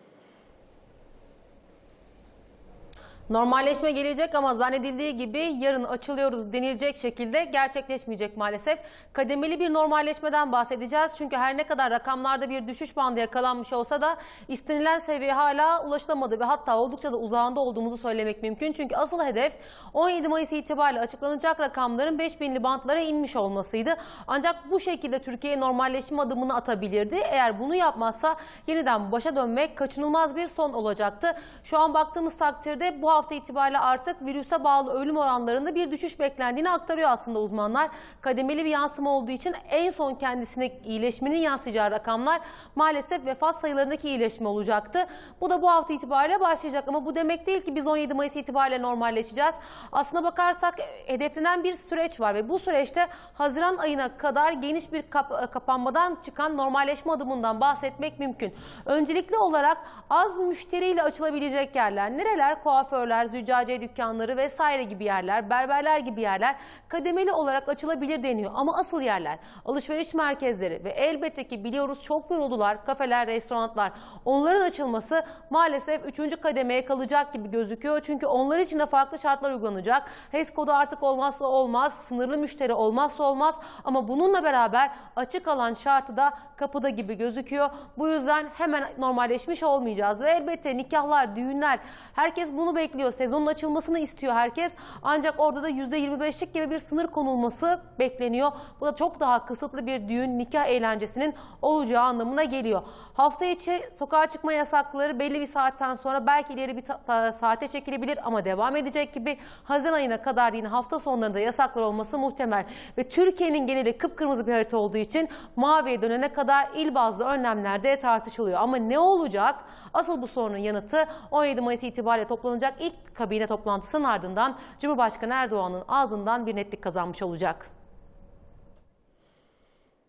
Normalleşme gelecek ama zannedildiği gibi yarın açılıyoruz denilecek şekilde gerçekleşmeyecek maalesef. Kademeli bir normalleşmeden bahsedeceğiz. Çünkü her ne kadar rakamlarda bir düşüş bandı yakalanmış olsa da istenilen seviye hala ulaşılamadı ve hatta oldukça da uzağında olduğumuzu söylemek mümkün. Çünkü asıl hedef on yedi Mayıs itibariyle açıklanacak rakamların beş binli bantlara inmiş olmasıydı. Ancak bu şekilde Türkiye normalleşme adımını atabilirdi. Eğer bunu yapmazsa yeniden başa dönmek kaçınılmaz bir son olacaktı. Şu an baktığımız takdirde bu hafta itibariyle artık virüse bağlı ölüm oranlarında bir düşüş beklendiğini aktarıyor aslında uzmanlar. Kademeli bir yansıma olduğu için en son kendisine iyileşmenin yansıyacağı rakamlar maalesef vefat sayılarındaki iyileşme olacaktı. Bu da bu hafta itibariyle başlayacak ama bu demek değil ki biz on yedi Mayıs itibariyle normalleşeceğiz. Aslına bakarsak hedeflenen bir süreç var ve bu süreçte Haziran ayına kadar geniş bir kap kapanmadan çıkan normalleşme adımından bahsetmek mümkün. Öncelikli olarak az müşteriyle açılabilecek yerler, nereler? Kuaförler, züccaciye dükkanları vesaire gibi yerler, berberler gibi yerler kademeli olarak açılabilir deniyor. Ama asıl yerler alışveriş merkezleri ve elbette ki biliyoruz çok yoruldular kafeler, restoranlar. Onların açılması maalesef üçüncü kademeye kalacak gibi gözüküyor. Çünkü onlar için de farklı şartlar uygulanacak. H E S kodu artık olmazsa olmaz, sınırlı müşteri olmazsa olmaz ama bununla beraber açık alan şartı da kapıda gibi gözüküyor. Bu yüzden hemen normalleşmiş olmayacağız ve elbette nikahlar, düğünler, herkes bunu bekliyor. Sezonun açılmasını istiyor herkes. Ancak orada da yüzde yirmi beşlik gibi bir sınır konulması bekleniyor. Bu da çok daha kısıtlı bir düğün, nikah eğlencesinin olacağı anlamına geliyor. Hafta içi sokağa çıkma yasakları belli bir saatten sonra belki ileri bir saate çekilebilir ama devam edecek gibi. Haziran ayına kadar yine hafta sonlarında yasaklar olması muhtemel. Ve Türkiye'nin geneli kıpkırmızı bir harita olduğu için maviye dönene kadar il bazlı önlemlerde tartışılıyor. Ama ne olacak? Asıl bu sorunun yanıtı on yedi Mayıs itibariyle toplanacak ilk kabine toplantısının ardından Cumhurbaşkanı Erdoğan'ın ağzından bir netlik kazanmış olacak.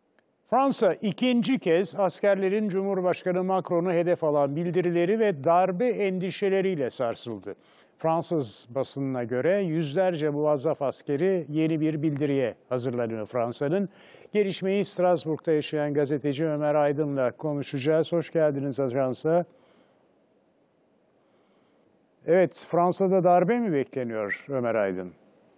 Fransa ikinci kez askerlerin Cumhurbaşkanı Macron'u hedef alan bildirileri ve darbe endişeleriyle sarsıldı. Fransız basınına göre yüzlerce muvazzaf askeri yeni bir bildiriye hazırlanıyor Fransa'nın. Gelişmeyi Strasbourg'da yaşayan gazeteci Ömer Aydın'la konuşacağız. Hoş geldiniz ajansa. Evet, Fransa'da darbe mi bekleniyor Ömer Aydın?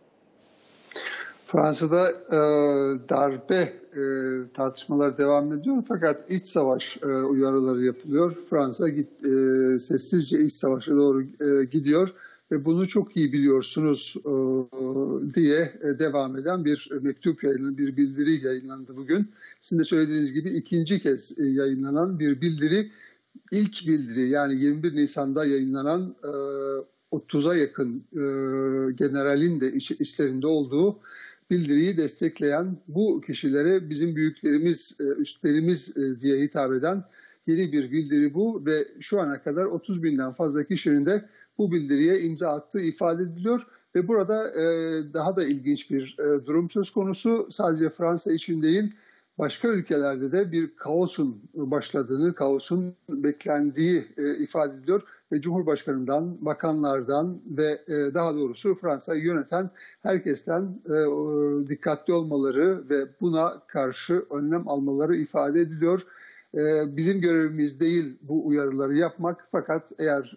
Fransa'da e, darbe e, tartışmalar devam ediyor fakat iç savaş e, uyarıları yapılıyor. Fransa git, e, sessizce iç savaşa doğru e, gidiyor ve bunu çok iyi biliyorsunuz e, diye e, devam eden bir mektup yayınlandı, bir bildiri yayınlandı bugün. Sizin de söylediğiniz gibi ikinci kez e, yayınlanan bir bildiri. İlk bildiri yani yirmi bir Nisan'da yayınlanan e, otuza yakın e, generalin de iç, içlerinde olduğu bildiriyi destekleyen, bu kişilere bizim büyüklerimiz, üstlerimiz diye hitap eden yeni bir bildiri bu ve şu ana kadar otuz binden fazla kişinin de bu bildiriye imza attığı ifade ediliyor. Ve burada daha da ilginç bir durum söz konusu. Sadece Fransa için değil, başka ülkelerde de bir kaosun başladığını, kaosun beklendiği ifade ediliyor. Ve Cumhurbaşkanı'ndan, bakanlardan ve daha doğrusu Fransa'yı yöneten herkesten dikkatli olmaları ve buna karşı önlem almaları ifade ediliyor. Bizim görevimiz değil bu uyarıları yapmak fakat eğer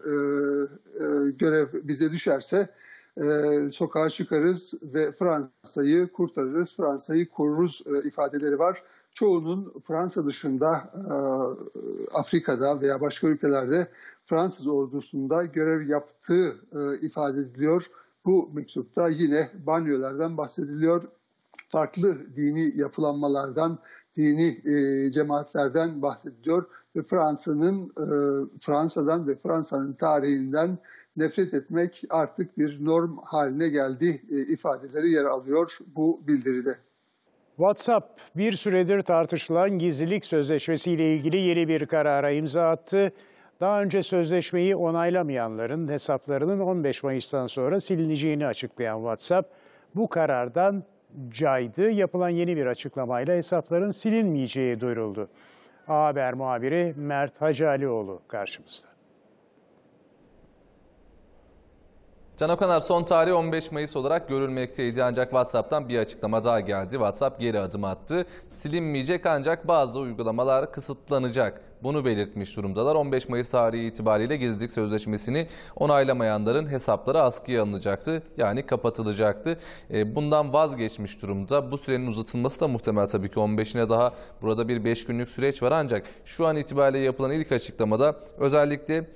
görev bize düşerse sokağa çıkarız ve Fransa'yı kurtarırız, Fransa'yı koruruz ifadeleri var. Çoğunun Fransa dışında Afrika'da veya başka ülkelerde Fransız ordusunda görev yaptığı ifade ediliyor. Bu mektupta yine banyolardan bahsediliyor. Farklı dini yapılanmalardan, dini cemaatlerden bahsediliyor ve Fransa'nın Fransa'dan ve Fransa'nın tarihinden nefret etmek artık bir norm haline geldi ifadeleri yer alıyor bu bildiride. WhatsApp bir süredir tartışılan gizlilik sözleşmesiyle ilgili yeni bir karara imza attı. Daha önce sözleşmeyi onaylamayanların hesaplarının on beş Mayıs'tan sonra silineceğini açıklayan WhatsApp bu karardan caydı. Yapılan yeni bir açıklamayla hesapların silinmeyeceği duyuruldu. A Haber muhabiri Mert Hacalioğlu karşımızda. Can Okaner, son tarih on beş Mayıs olarak görülmekteydi ancak WhatsApp'tan bir açıklama daha geldi. WhatsApp geri adım attı. Silinmeyecek ancak bazı uygulamalar kısıtlanacak. Bunu belirtmiş durumdalar. on beş Mayıs tarihi itibariyle gizlilik sözleşmesini onaylamayanların hesapları askıya alınacaktı. Yani kapatılacaktı. Bundan vazgeçmiş durumda. Bu sürenin uzatılması da muhtemel tabii ki on beşine daha burada bir beş günlük süreç var ancak şu an itibariyle yapılan ilk açıklamada özellikle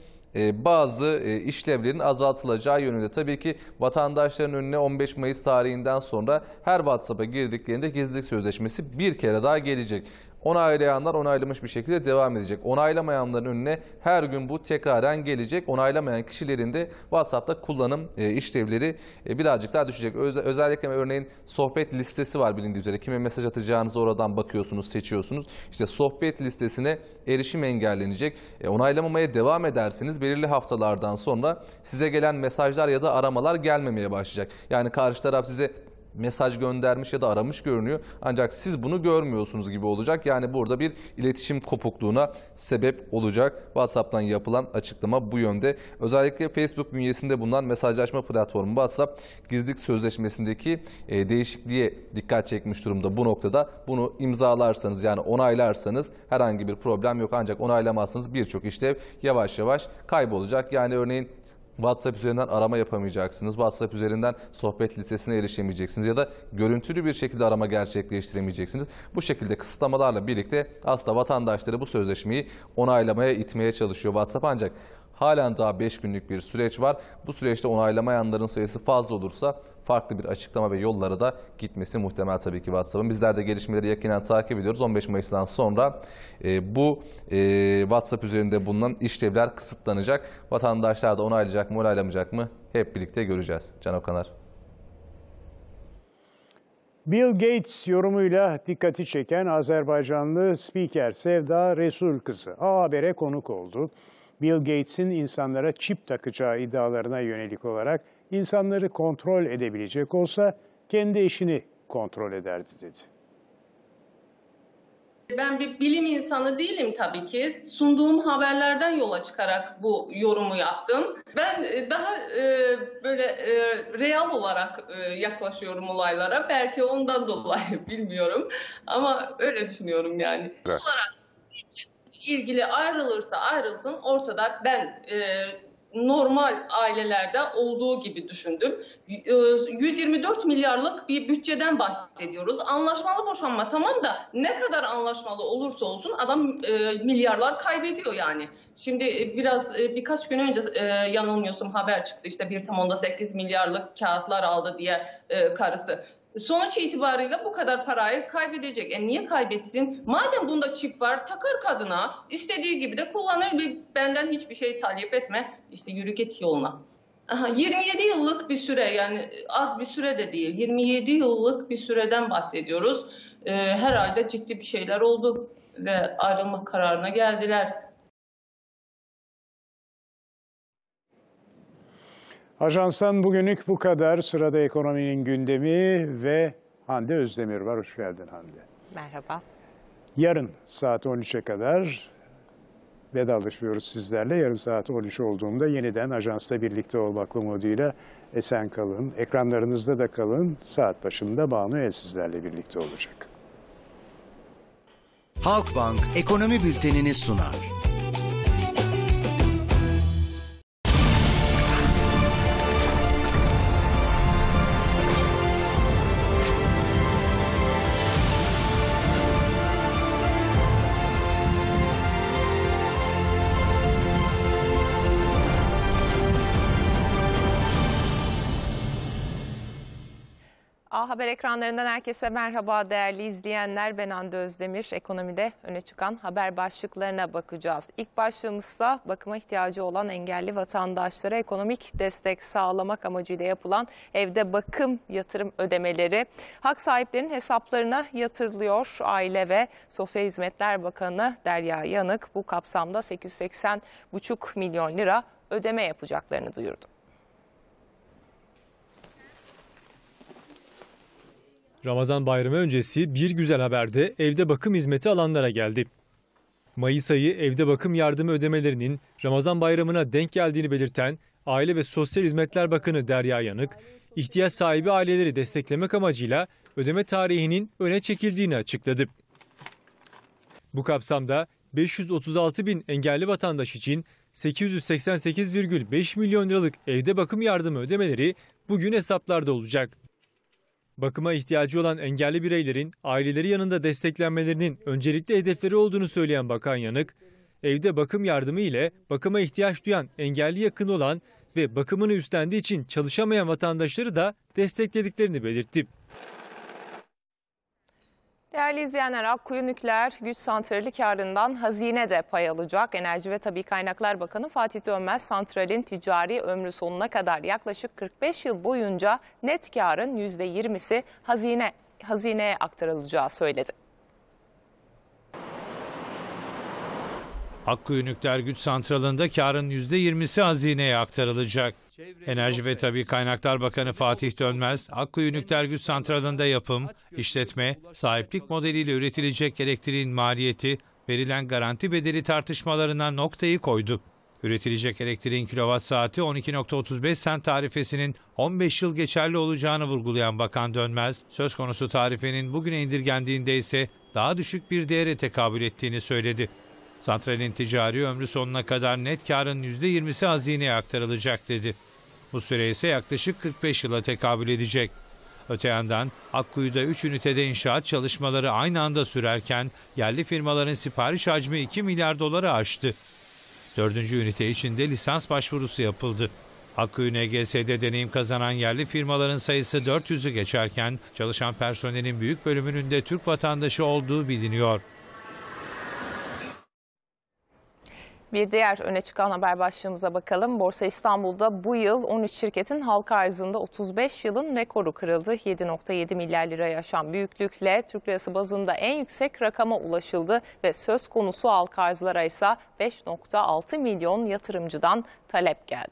bazı işlevlerin azaltılacağı yönünde. Tabii ki vatandaşların önüne on beş Mayıs tarihinden sonra her WhatsApp'a girdiklerinde gizlilik sözleşmesi bir kere daha gelecek. Onaylayanlar onaylamış bir şekilde devam edecek. Onaylamayanların önüne her gün bu tekraren gelecek. Onaylamayan kişilerin de WhatsApp'ta kullanım işlevleri birazcık daha düşecek. Özellikle örneğin sohbet listesi var bilindiği üzere. Kime mesaj atacağınızı oradan bakıyorsunuz, seçiyorsunuz. İşte sohbet listesine erişim engellenecek. Onaylamamaya devam ederseniz belirli haftalardan sonra size gelen mesajlar ya da aramalar gelmemeye başlayacak. Yani karşı taraf size mesaj göndermiş ya da aramış görünüyor. Ancak siz bunu görmüyorsunuz gibi olacak. Yani burada bir iletişim kopukluğuna sebep olacak. WhatsApp'tan yapılan açıklama bu yönde. Özellikle Facebook bünyesinde bulunan mesajlaşma platformu WhatsApp gizlilik sözleşmesindeki değişikliğe dikkat çekmiş durumda bu noktada. Bunu imzalarsanız yani onaylarsanız herhangi bir problem yok. Ancak onaylamazsanız birçok işlev yavaş yavaş kaybolacak. Yani örneğin WhatsApp üzerinden arama yapamayacaksınız. WhatsApp üzerinden sohbet listesine erişemeyeceksiniz ya da görüntülü bir şekilde arama gerçekleştiremeyeceksiniz. Bu şekilde kısıtlamalarla birlikte aslında vatandaşları bu sözleşmeyi onaylamaya itmeye çalışıyor WhatsApp ancak halen daha beş günlük bir süreç var. Bu süreçte onaylamayanların sayısı fazla olursa farklı bir açıklama ve yollara da gitmesi muhtemel tabii ki WhatsApp'ın. Bizler de gelişmeleri yakinen takip ediyoruz. on beş Mayıs'tan sonra e, bu e, WhatsApp üzerinde bulunan işlevler kısıtlanacak. Vatandaşlar da onaylayacak mı, onaylamayacak mı hep birlikte göreceğiz. Can Okaner. Bill Gates yorumuyla dikkati çeken Azerbaycanlı spiker Sevda Resul kızı A Haber'e konuk oldu. Bill Gates'in insanlara çip takacağı iddialarına yönelik olarak insanları kontrol edebilecek olsa kendi eşini kontrol ederdi dedi. Ben bir bilim insanı değilim tabii ki. Sunduğum haberlerden yola çıkarak bu yorumu yaptım. Ben daha e, böyle e, real olarak e, yaklaşıyorum olaylara. Belki ondan dolayı bilmiyorum. Ama öyle düşünüyorum yani. Evet. Olarak ilgili ayrılırsa ayrılsın, ortada ben e, normal ailelerde olduğu gibi düşündüm. yüz yirmi dört milyarlık bir bütçeden bahsediyoruz. Anlaşmalı boşanma tamam da ne kadar anlaşmalı olursa olsun adam e, milyarlar kaybediyor yani. Şimdi biraz e, birkaç gün önce e, yanılmıyorsam haber çıktı, işte bir tam onda sekiz milyarlık kağıtlar aldı diye e, karısı. Sonuç itibariyle bu kadar parayı kaybedecek. E niye kaybetsin? Madem bunda çip var, takar kadına, istediği gibi de kullanır, bir benden hiçbir şey talep etme. İşte yürü git yoluna. Aha, yirmi yedi yıllık bir süre, yani az bir süre de değil. yirmi yedi yıllık bir süreden bahsediyoruz. Ee, herhalde ciddi bir şeyler oldu ve ayrılma kararına geldiler. Ajans'tan bugünlük bu kadar. Sırada ekonominin gündemi ve Hande Özdemir var. Hoş geldin Hande. Merhaba. Yarın saat on üçe kadar vedalaşıyoruz sizlerle. Yarın saat on üç olduğunda yeniden Ajans'ta birlikte olmak umuduyla esen kalın. Ekranlarınızda da kalın. Saat başında Banu El sizlerle birlikte olacak. Halkbank ekonomi bültenini sunar. A Haber ekranlarından herkese merhaba değerli izleyenler. Ben Hande Özdemir. Ekonomide öne çıkan haber başlıklarına bakacağız. İlk başlığımızda bakıma ihtiyacı olan engelli vatandaşlara ekonomik destek sağlamak amacıyla yapılan evde bakım yatırım ödemeleri hak sahiplerinin hesaplarına yatırılıyor. Aile ve Sosyal Hizmetler Bakanı Derya Yanık bu kapsamda sekiz yüz seksen buçuk milyon lira ödeme yapacaklarını duyurdu. Ramazan bayramı öncesi bir güzel haber de evde bakım hizmeti alanlara geldi. Mayıs ayı evde bakım yardımı ödemelerinin Ramazan bayramına denk geldiğini belirten Aile ve Sosyal Hizmetler Bakanı Derya Yanık, ihtiyaç sahibi aileleri desteklemek amacıyla ödeme tarihinin öne çekildiğini açıkladı. Bu kapsamda beş yüz otuz altı bin engelli vatandaş için sekiz yüz seksen sekiz virgül beş milyon liralık evde bakım yardımı ödemeleri bugün hesaplarda olacak. Bakıma ihtiyacı olan engelli bireylerin aileleri yanında desteklenmelerinin öncelikli hedefleri olduğunu söyleyen Bakan Yanık, evde bakım yardımı ile bakıma ihtiyaç duyan engelli yakını olan ve bakımını üstlendiği için çalışamayan vatandaşları da desteklediklerini belirtti. Değerli izleyenler, Akkuyu Nükleer Güç Santrali karından hazine de pay alacak. Enerji ve Tabii Kaynaklar Bakanı Fatih Dönmez, santralin ticari ömrü sonuna kadar yaklaşık kırk beş yıl boyunca net karın yüzde yirmisi hazine, hazineye aktarılacağı söyledi. Akkuyu Nükleer Güç Santralı'nda karın yüzde yirmisi hazineye aktarılacak. Enerji ve Tabii Kaynaklar Bakanı Fatih Dönmez, Akkuyu Nükleer Güç Santralı'nda yapım, işletme, sahiplik modeliyle üretilecek elektriğin maliyeti, verilen garanti bedeli tartışmalarına noktayı koydu. Üretilecek elektriğin kilowatt saati on iki virgül otuz beş sent tarifesinin on beş yıl geçerli olacağını vurgulayan Bakan Dönmez, söz konusu tarifenin bugüne indirgendiğinde ise daha düşük bir değere tekabül ettiğini söyledi. Santralin ticari ömrü sonuna kadar net karın yüzde yirmisi hazineye aktarılacak dedi. Bu süre ise yaklaşık kırk beş yıla tekabül edecek. Öte yandan Akkuyu'da üç ünitede inşaat çalışmaları aynı anda sürerken yerli firmaların sipariş hacmi iki milyar doları aştı. Dördüncü ünite için de lisans başvurusu yapıldı. Akkuyu N G S'de deneyim kazanan yerli firmaların sayısı dört yüzü geçerken çalışan personelin büyük bölümünün de Türk vatandaşı olduğu biliniyor. Bir diğer öne çıkan haber başlığımıza bakalım. Borsa İstanbul'da bu yıl on üç şirketin halka arzında otuz beş yılın rekoru kırıldı. yedi virgül yedi milyar liraya aşan büyüklükle Türk lirası bazında en yüksek rakama ulaşıldı ve söz konusu halka arzlara ise beş virgül altı milyon yatırımcıdan talep geldi.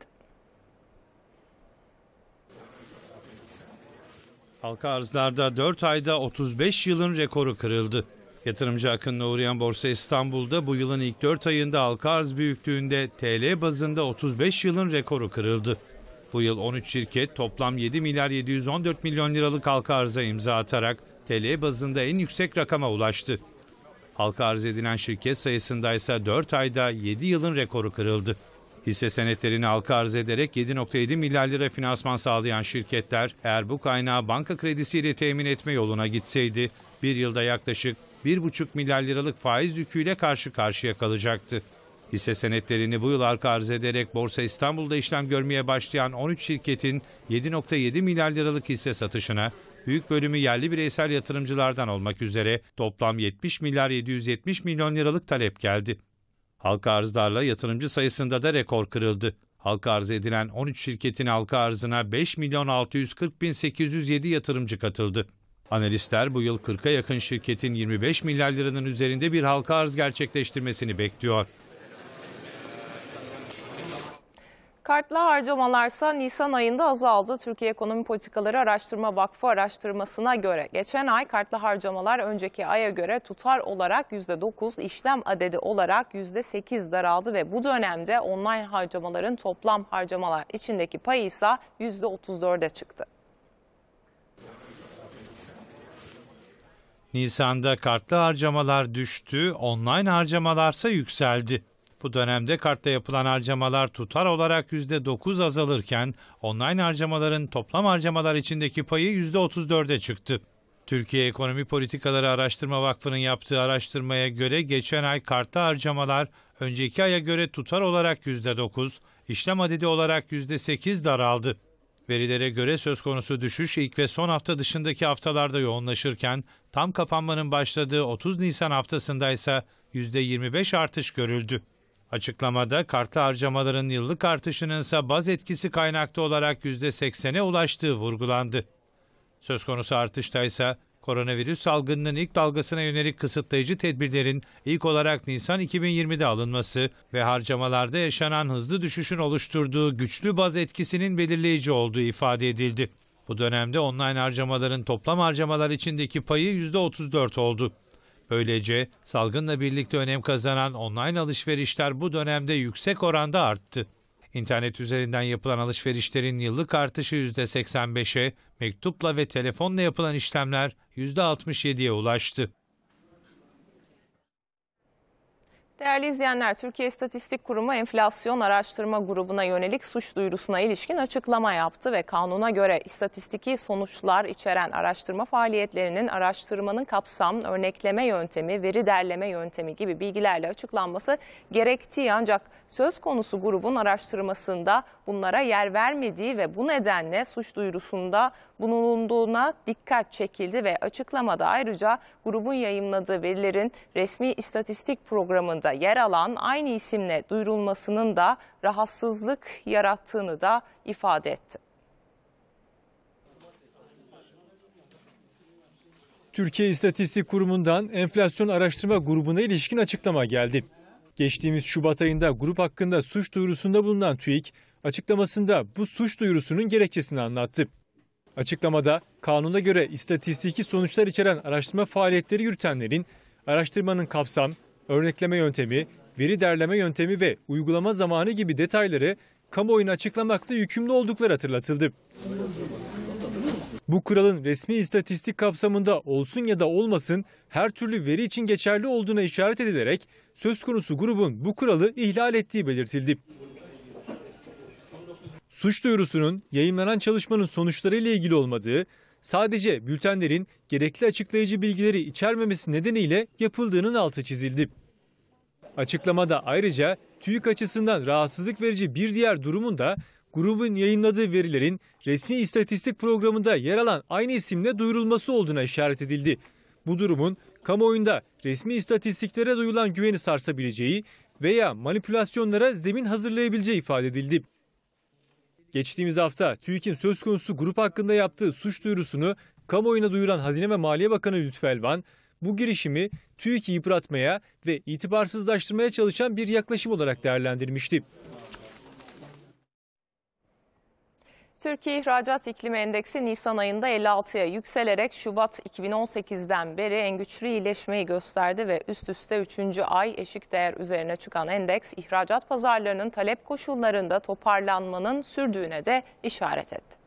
Halka arzlarda dört ayda otuz beş yılın rekoru kırıldı. Yatırımcı akınına uğrayan Borsa İstanbul'da bu yılın ilk dört ayında halka arz büyüklüğünde T L bazında otuz beş yılın rekoru kırıldı. Bu yıl on üç şirket toplam yedi milyar yedi yüz on dört milyon liralık halka arza imza atarak T L bazında en yüksek rakama ulaştı. Halka arz edilen şirket sayısında ise dört ayda yedi yılın rekoru kırıldı. Hisse senetlerini halka arz ederek yedi virgül yedi milyar lira finansman sağlayan şirketler eğer bu kaynağı banka kredisiyle temin etme yoluna gitseydi bir yılda yaklaşık bir buçuk milyar liralık faiz yüküyle karşı karşıya kalacaktı. Hisse senetlerini bu yıl halka arz ederek Borsa İstanbul'da işlem görmeye başlayan on üç şirketin yedi virgül yedi milyar liralık hisse satışına büyük bölümü yerli bireysel yatırımcılardan olmak üzere toplam yetmiş milyar yedi yüz yetmiş milyon liralık talep geldi. Halka arzlarla yatırımcı sayısında da rekor kırıldı. Halka arz edilen on üç şirketin halka arzına beş milyon altı yüz kırk bin sekiz yüz yedi yatırımcı katıldı. Analistler bu yıl kırka yakın şirketin yirmi beş milyar liranın üzerinde bir halka arz gerçekleştirmesini bekliyor. Kartlı harcamalarsa Nisan ayında azaldı. Türkiye Ekonomi Politikaları Araştırma Vakfı araştırmasına göre geçen ay kartlı harcamalar önceki aya göre tutar olarak yüzde dokuz, işlem adedi olarak yüzde sekiz daraldı ve bu dönemde online harcamaların toplam harcamalar içindeki payı ise yüzde otuz dörde çıktı. Nisan'da kartlı harcamalar düştü, online harcamalarsa yükseldi. Bu dönemde kartla yapılan harcamalar tutar olarak yüzde dokuz azalırken online harcamaların toplam harcamalar içindeki payı yüzde otuz dörde çıktı. Türkiye Ekonomi Politikaları Araştırma Vakfı'nın yaptığı araştırmaya göre geçen ay kartlı harcamalar önceki aya göre tutar olarak yüzde dokuz, işlem adedi olarak yüzde sekiz daraldı. Verilere göre söz konusu düşüş ilk ve son hafta dışındaki haftalarda yoğunlaşırken tam kapanmanın başladığı otuz Nisan haftasında ise yüzde yirmi beş artış görüldü. Açıklamada kartlı harcamaların yıllık artışının ise baz etkisi kaynaklı olarak yüzde seksene ulaştığı vurgulandı. Söz konusu artışta ise koronavirüs salgınının ilk dalgasına yönelik kısıtlayıcı tedbirlerin ilk olarak Nisan iki bin yirmide alınması ve harcamalarda yaşanan hızlı düşüşün oluşturduğu güçlü baz etkisinin belirleyici olduğu ifade edildi. Bu dönemde online harcamaların toplam harcamalar içindeki payı yüzde otuz dört oldu. Böylece salgınla birlikte önem kazanan online alışverişler bu dönemde yüksek oranda arttı. İnternet üzerinden yapılan alışverişlerin yıllık artışı yüzde seksen beşe, mektupla ve telefonla yapılan işlemler yüzde altmış yediye ulaştı. Değerli izleyenler, Türkiye İstatistik Kurumu Enflasyon Araştırma Grubu'na yönelik suç duyurusuna ilişkin açıklama yaptı ve kanuna göre istatistiki sonuçlar içeren araştırma faaliyetlerinin araştırmanın kapsam, örnekleme yöntemi, veri derleme yöntemi gibi bilgilerle açıklanması gerektiği ancak söz konusu grubun araştırmasında bunlara yer vermediği ve bu nedenle suç duyurusunda bulunduğuna dikkat çekildi ve açıklamada ayrıca grubun yayımladığı verilerin resmi istatistik programında yer alan aynı isimle duyurulmasının da rahatsızlık yarattığını da ifade etti. Türkiye İstatistik Kurumu'ndan Enflasyon Araştırma Grubu'na ilişkin açıklama geldi. Geçtiğimiz Şubat ayında grup hakkında suç duyurusunda bulunan TÜİK, açıklamasında bu suç duyurusunun gerekçesini anlattı. Açıklamada kanuna göre istatistiki sonuçlar içeren araştırma faaliyetleri yürütenlerin araştırmanın kapsam, örnekleme yöntemi, veri derleme yöntemi ve uygulama zamanı gibi detayları kamuoyuna açıklamakla yükümlü oldukları hatırlatıldı. Bu kuralın resmi istatistik kapsamında olsun ya da olmasın her türlü veri için geçerli olduğuna işaret edilerek söz konusu grubun bu kuralı ihlal ettiği belirtildi. Suç duyurusunun yayımlanan çalışmanın sonuçları ile ilgili olmadığı, sadece bültenlerin gerekli açıklayıcı bilgileri içermemesi nedeniyle yapıldığının altı çizildi. Açıklamada ayrıca TÜİK açısından rahatsızlık verici bir diğer durumun da grubun yayınladığı verilerin resmi istatistik programında yer alan aynı isimle duyurulması olduğuna işaret edildi. Bu durumun kamuoyunda resmi istatistiklere duyulan güveni sarsabileceği veya manipülasyonlara zemin hazırlayabileceği ifade edildi. Geçtiğimiz hafta TÜİK'in söz konusu grup hakkında yaptığı suç duyurusunu kamuoyuna duyuran Hazine ve Maliye Bakanı Lütfü Elvan, bu girişimi TÜİK'i yıpratmaya ve itibarsızlaştırmaya çalışan bir yaklaşım olarak değerlendirmişti. Türkiye İhracat İklimi Endeksi Nisan ayında elli altıya yükselerek Şubat iki bin on sekizden beri en güçlü iyileşmeyi gösterdi ve üst üste üçüncü ay eşik değer üzerine çıkan endeks ihracat pazarlarının talep koşullarında toparlanmanın sürdüğüne de işaret etti.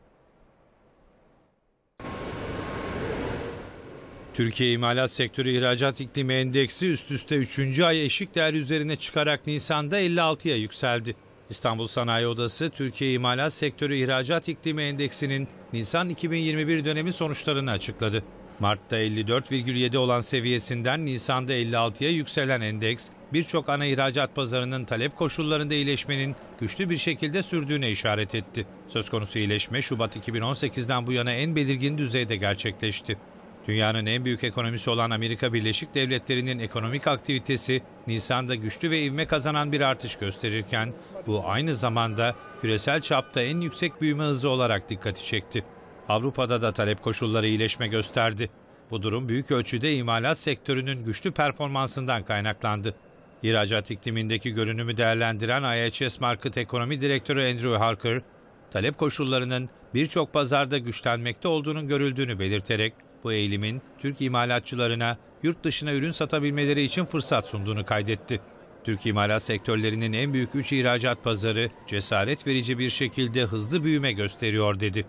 Türkiye İmalat Sektörü İhracat İklimi Endeksi üst üste üçüncü ay eşik değer üzerine çıkarak Nisan'da elli altıya yükseldi. İstanbul Sanayi Odası, Türkiye İmalat Sektörü İhracat İklimi Endeksinin Nisan iki bin yirmi bir dönemi sonuçlarını açıkladı. Mart'ta elli dört virgül yedi olan seviyesinden Nisan'da elli altıya yükselen endeks, birçok ana ihracat pazarının talep koşullarında iyileşmenin güçlü bir şekilde sürdüğüne işaret etti. Söz konusu iyileşme Şubat iki bin on sekizden bu yana en belirgin düzeyde gerçekleşti. Dünyanın en büyük ekonomisi olan Amerika Birleşik Devletleri'nin ekonomik aktivitesi Nisan'da güçlü ve ivme kazanan bir artış gösterirken bu aynı zamanda küresel çapta en yüksek büyüme hızı olarak dikkati çekti. Avrupa'da da talep koşulları iyileşme gösterdi. Bu durum büyük ölçüde imalat sektörünün güçlü performansından kaynaklandı. İhracat iklimindeki görünümü değerlendiren I H S Market Ekonomi Direktörü Andrew Harker, talep koşullarının birçok pazarda güçlenmekte olduğunun görüldüğünü belirterek, bu eğilimin Türk imalatçılarına yurt dışına ürün satabilmeleri için fırsat sunduğunu kaydetti. Türk imalat sektörlerinin en büyük üç ihracat pazarı cesaret verici bir şekilde hızlı büyüme gösteriyor dedi.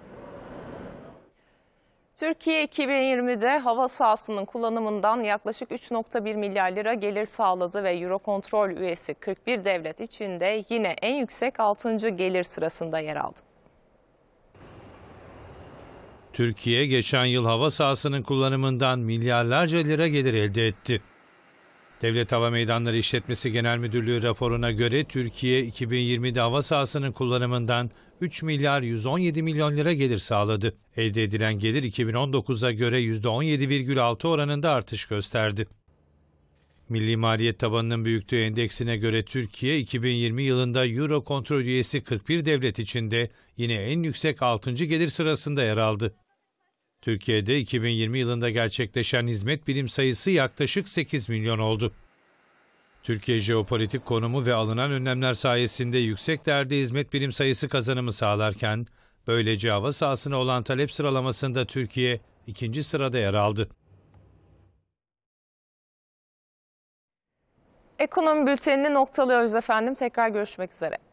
Türkiye iki bin yirmide hava sahasının kullanımından yaklaşık üç virgül bir milyar lira gelir sağladı ve Eurocontrol üyesi kırk bir devlet içinde yine en yüksek altıncı gelir sırasında yer aldı. Türkiye geçen yıl hava sahasının kullanımından milyarlarca lira gelir elde etti. Devlet Hava Meydanları İşletmesi Genel Müdürlüğü raporuna göre Türkiye iki bin yirmide hava sahasının kullanımından üç milyar yüz on yedi milyon lira gelir sağladı. Elde edilen gelir iki bin on dokuza göre yüzde on yedi virgül altı oranında artış gösterdi. Milli maliyet tabanının büyüklüğü endeksine göre Türkiye iki bin yirmi yılında Eurocontrol üyesi kırk bir devlet içinde yine en yüksek altıncı gelir sırasında yer aldı. Türkiye'de iki bin yirmi yılında gerçekleşen hizmet birim sayısı yaklaşık sekiz milyon oldu. Türkiye jeopolitik konumu ve alınan önlemler sayesinde yüksek değerde hizmet birim sayısı kazanımı sağlarken, böylece hava sahasına olan talep sıralamasında Türkiye ikinci sırada yer aldı. Ekonomi bültenini noktalıyoruz efendim. Tekrar görüşmek üzere.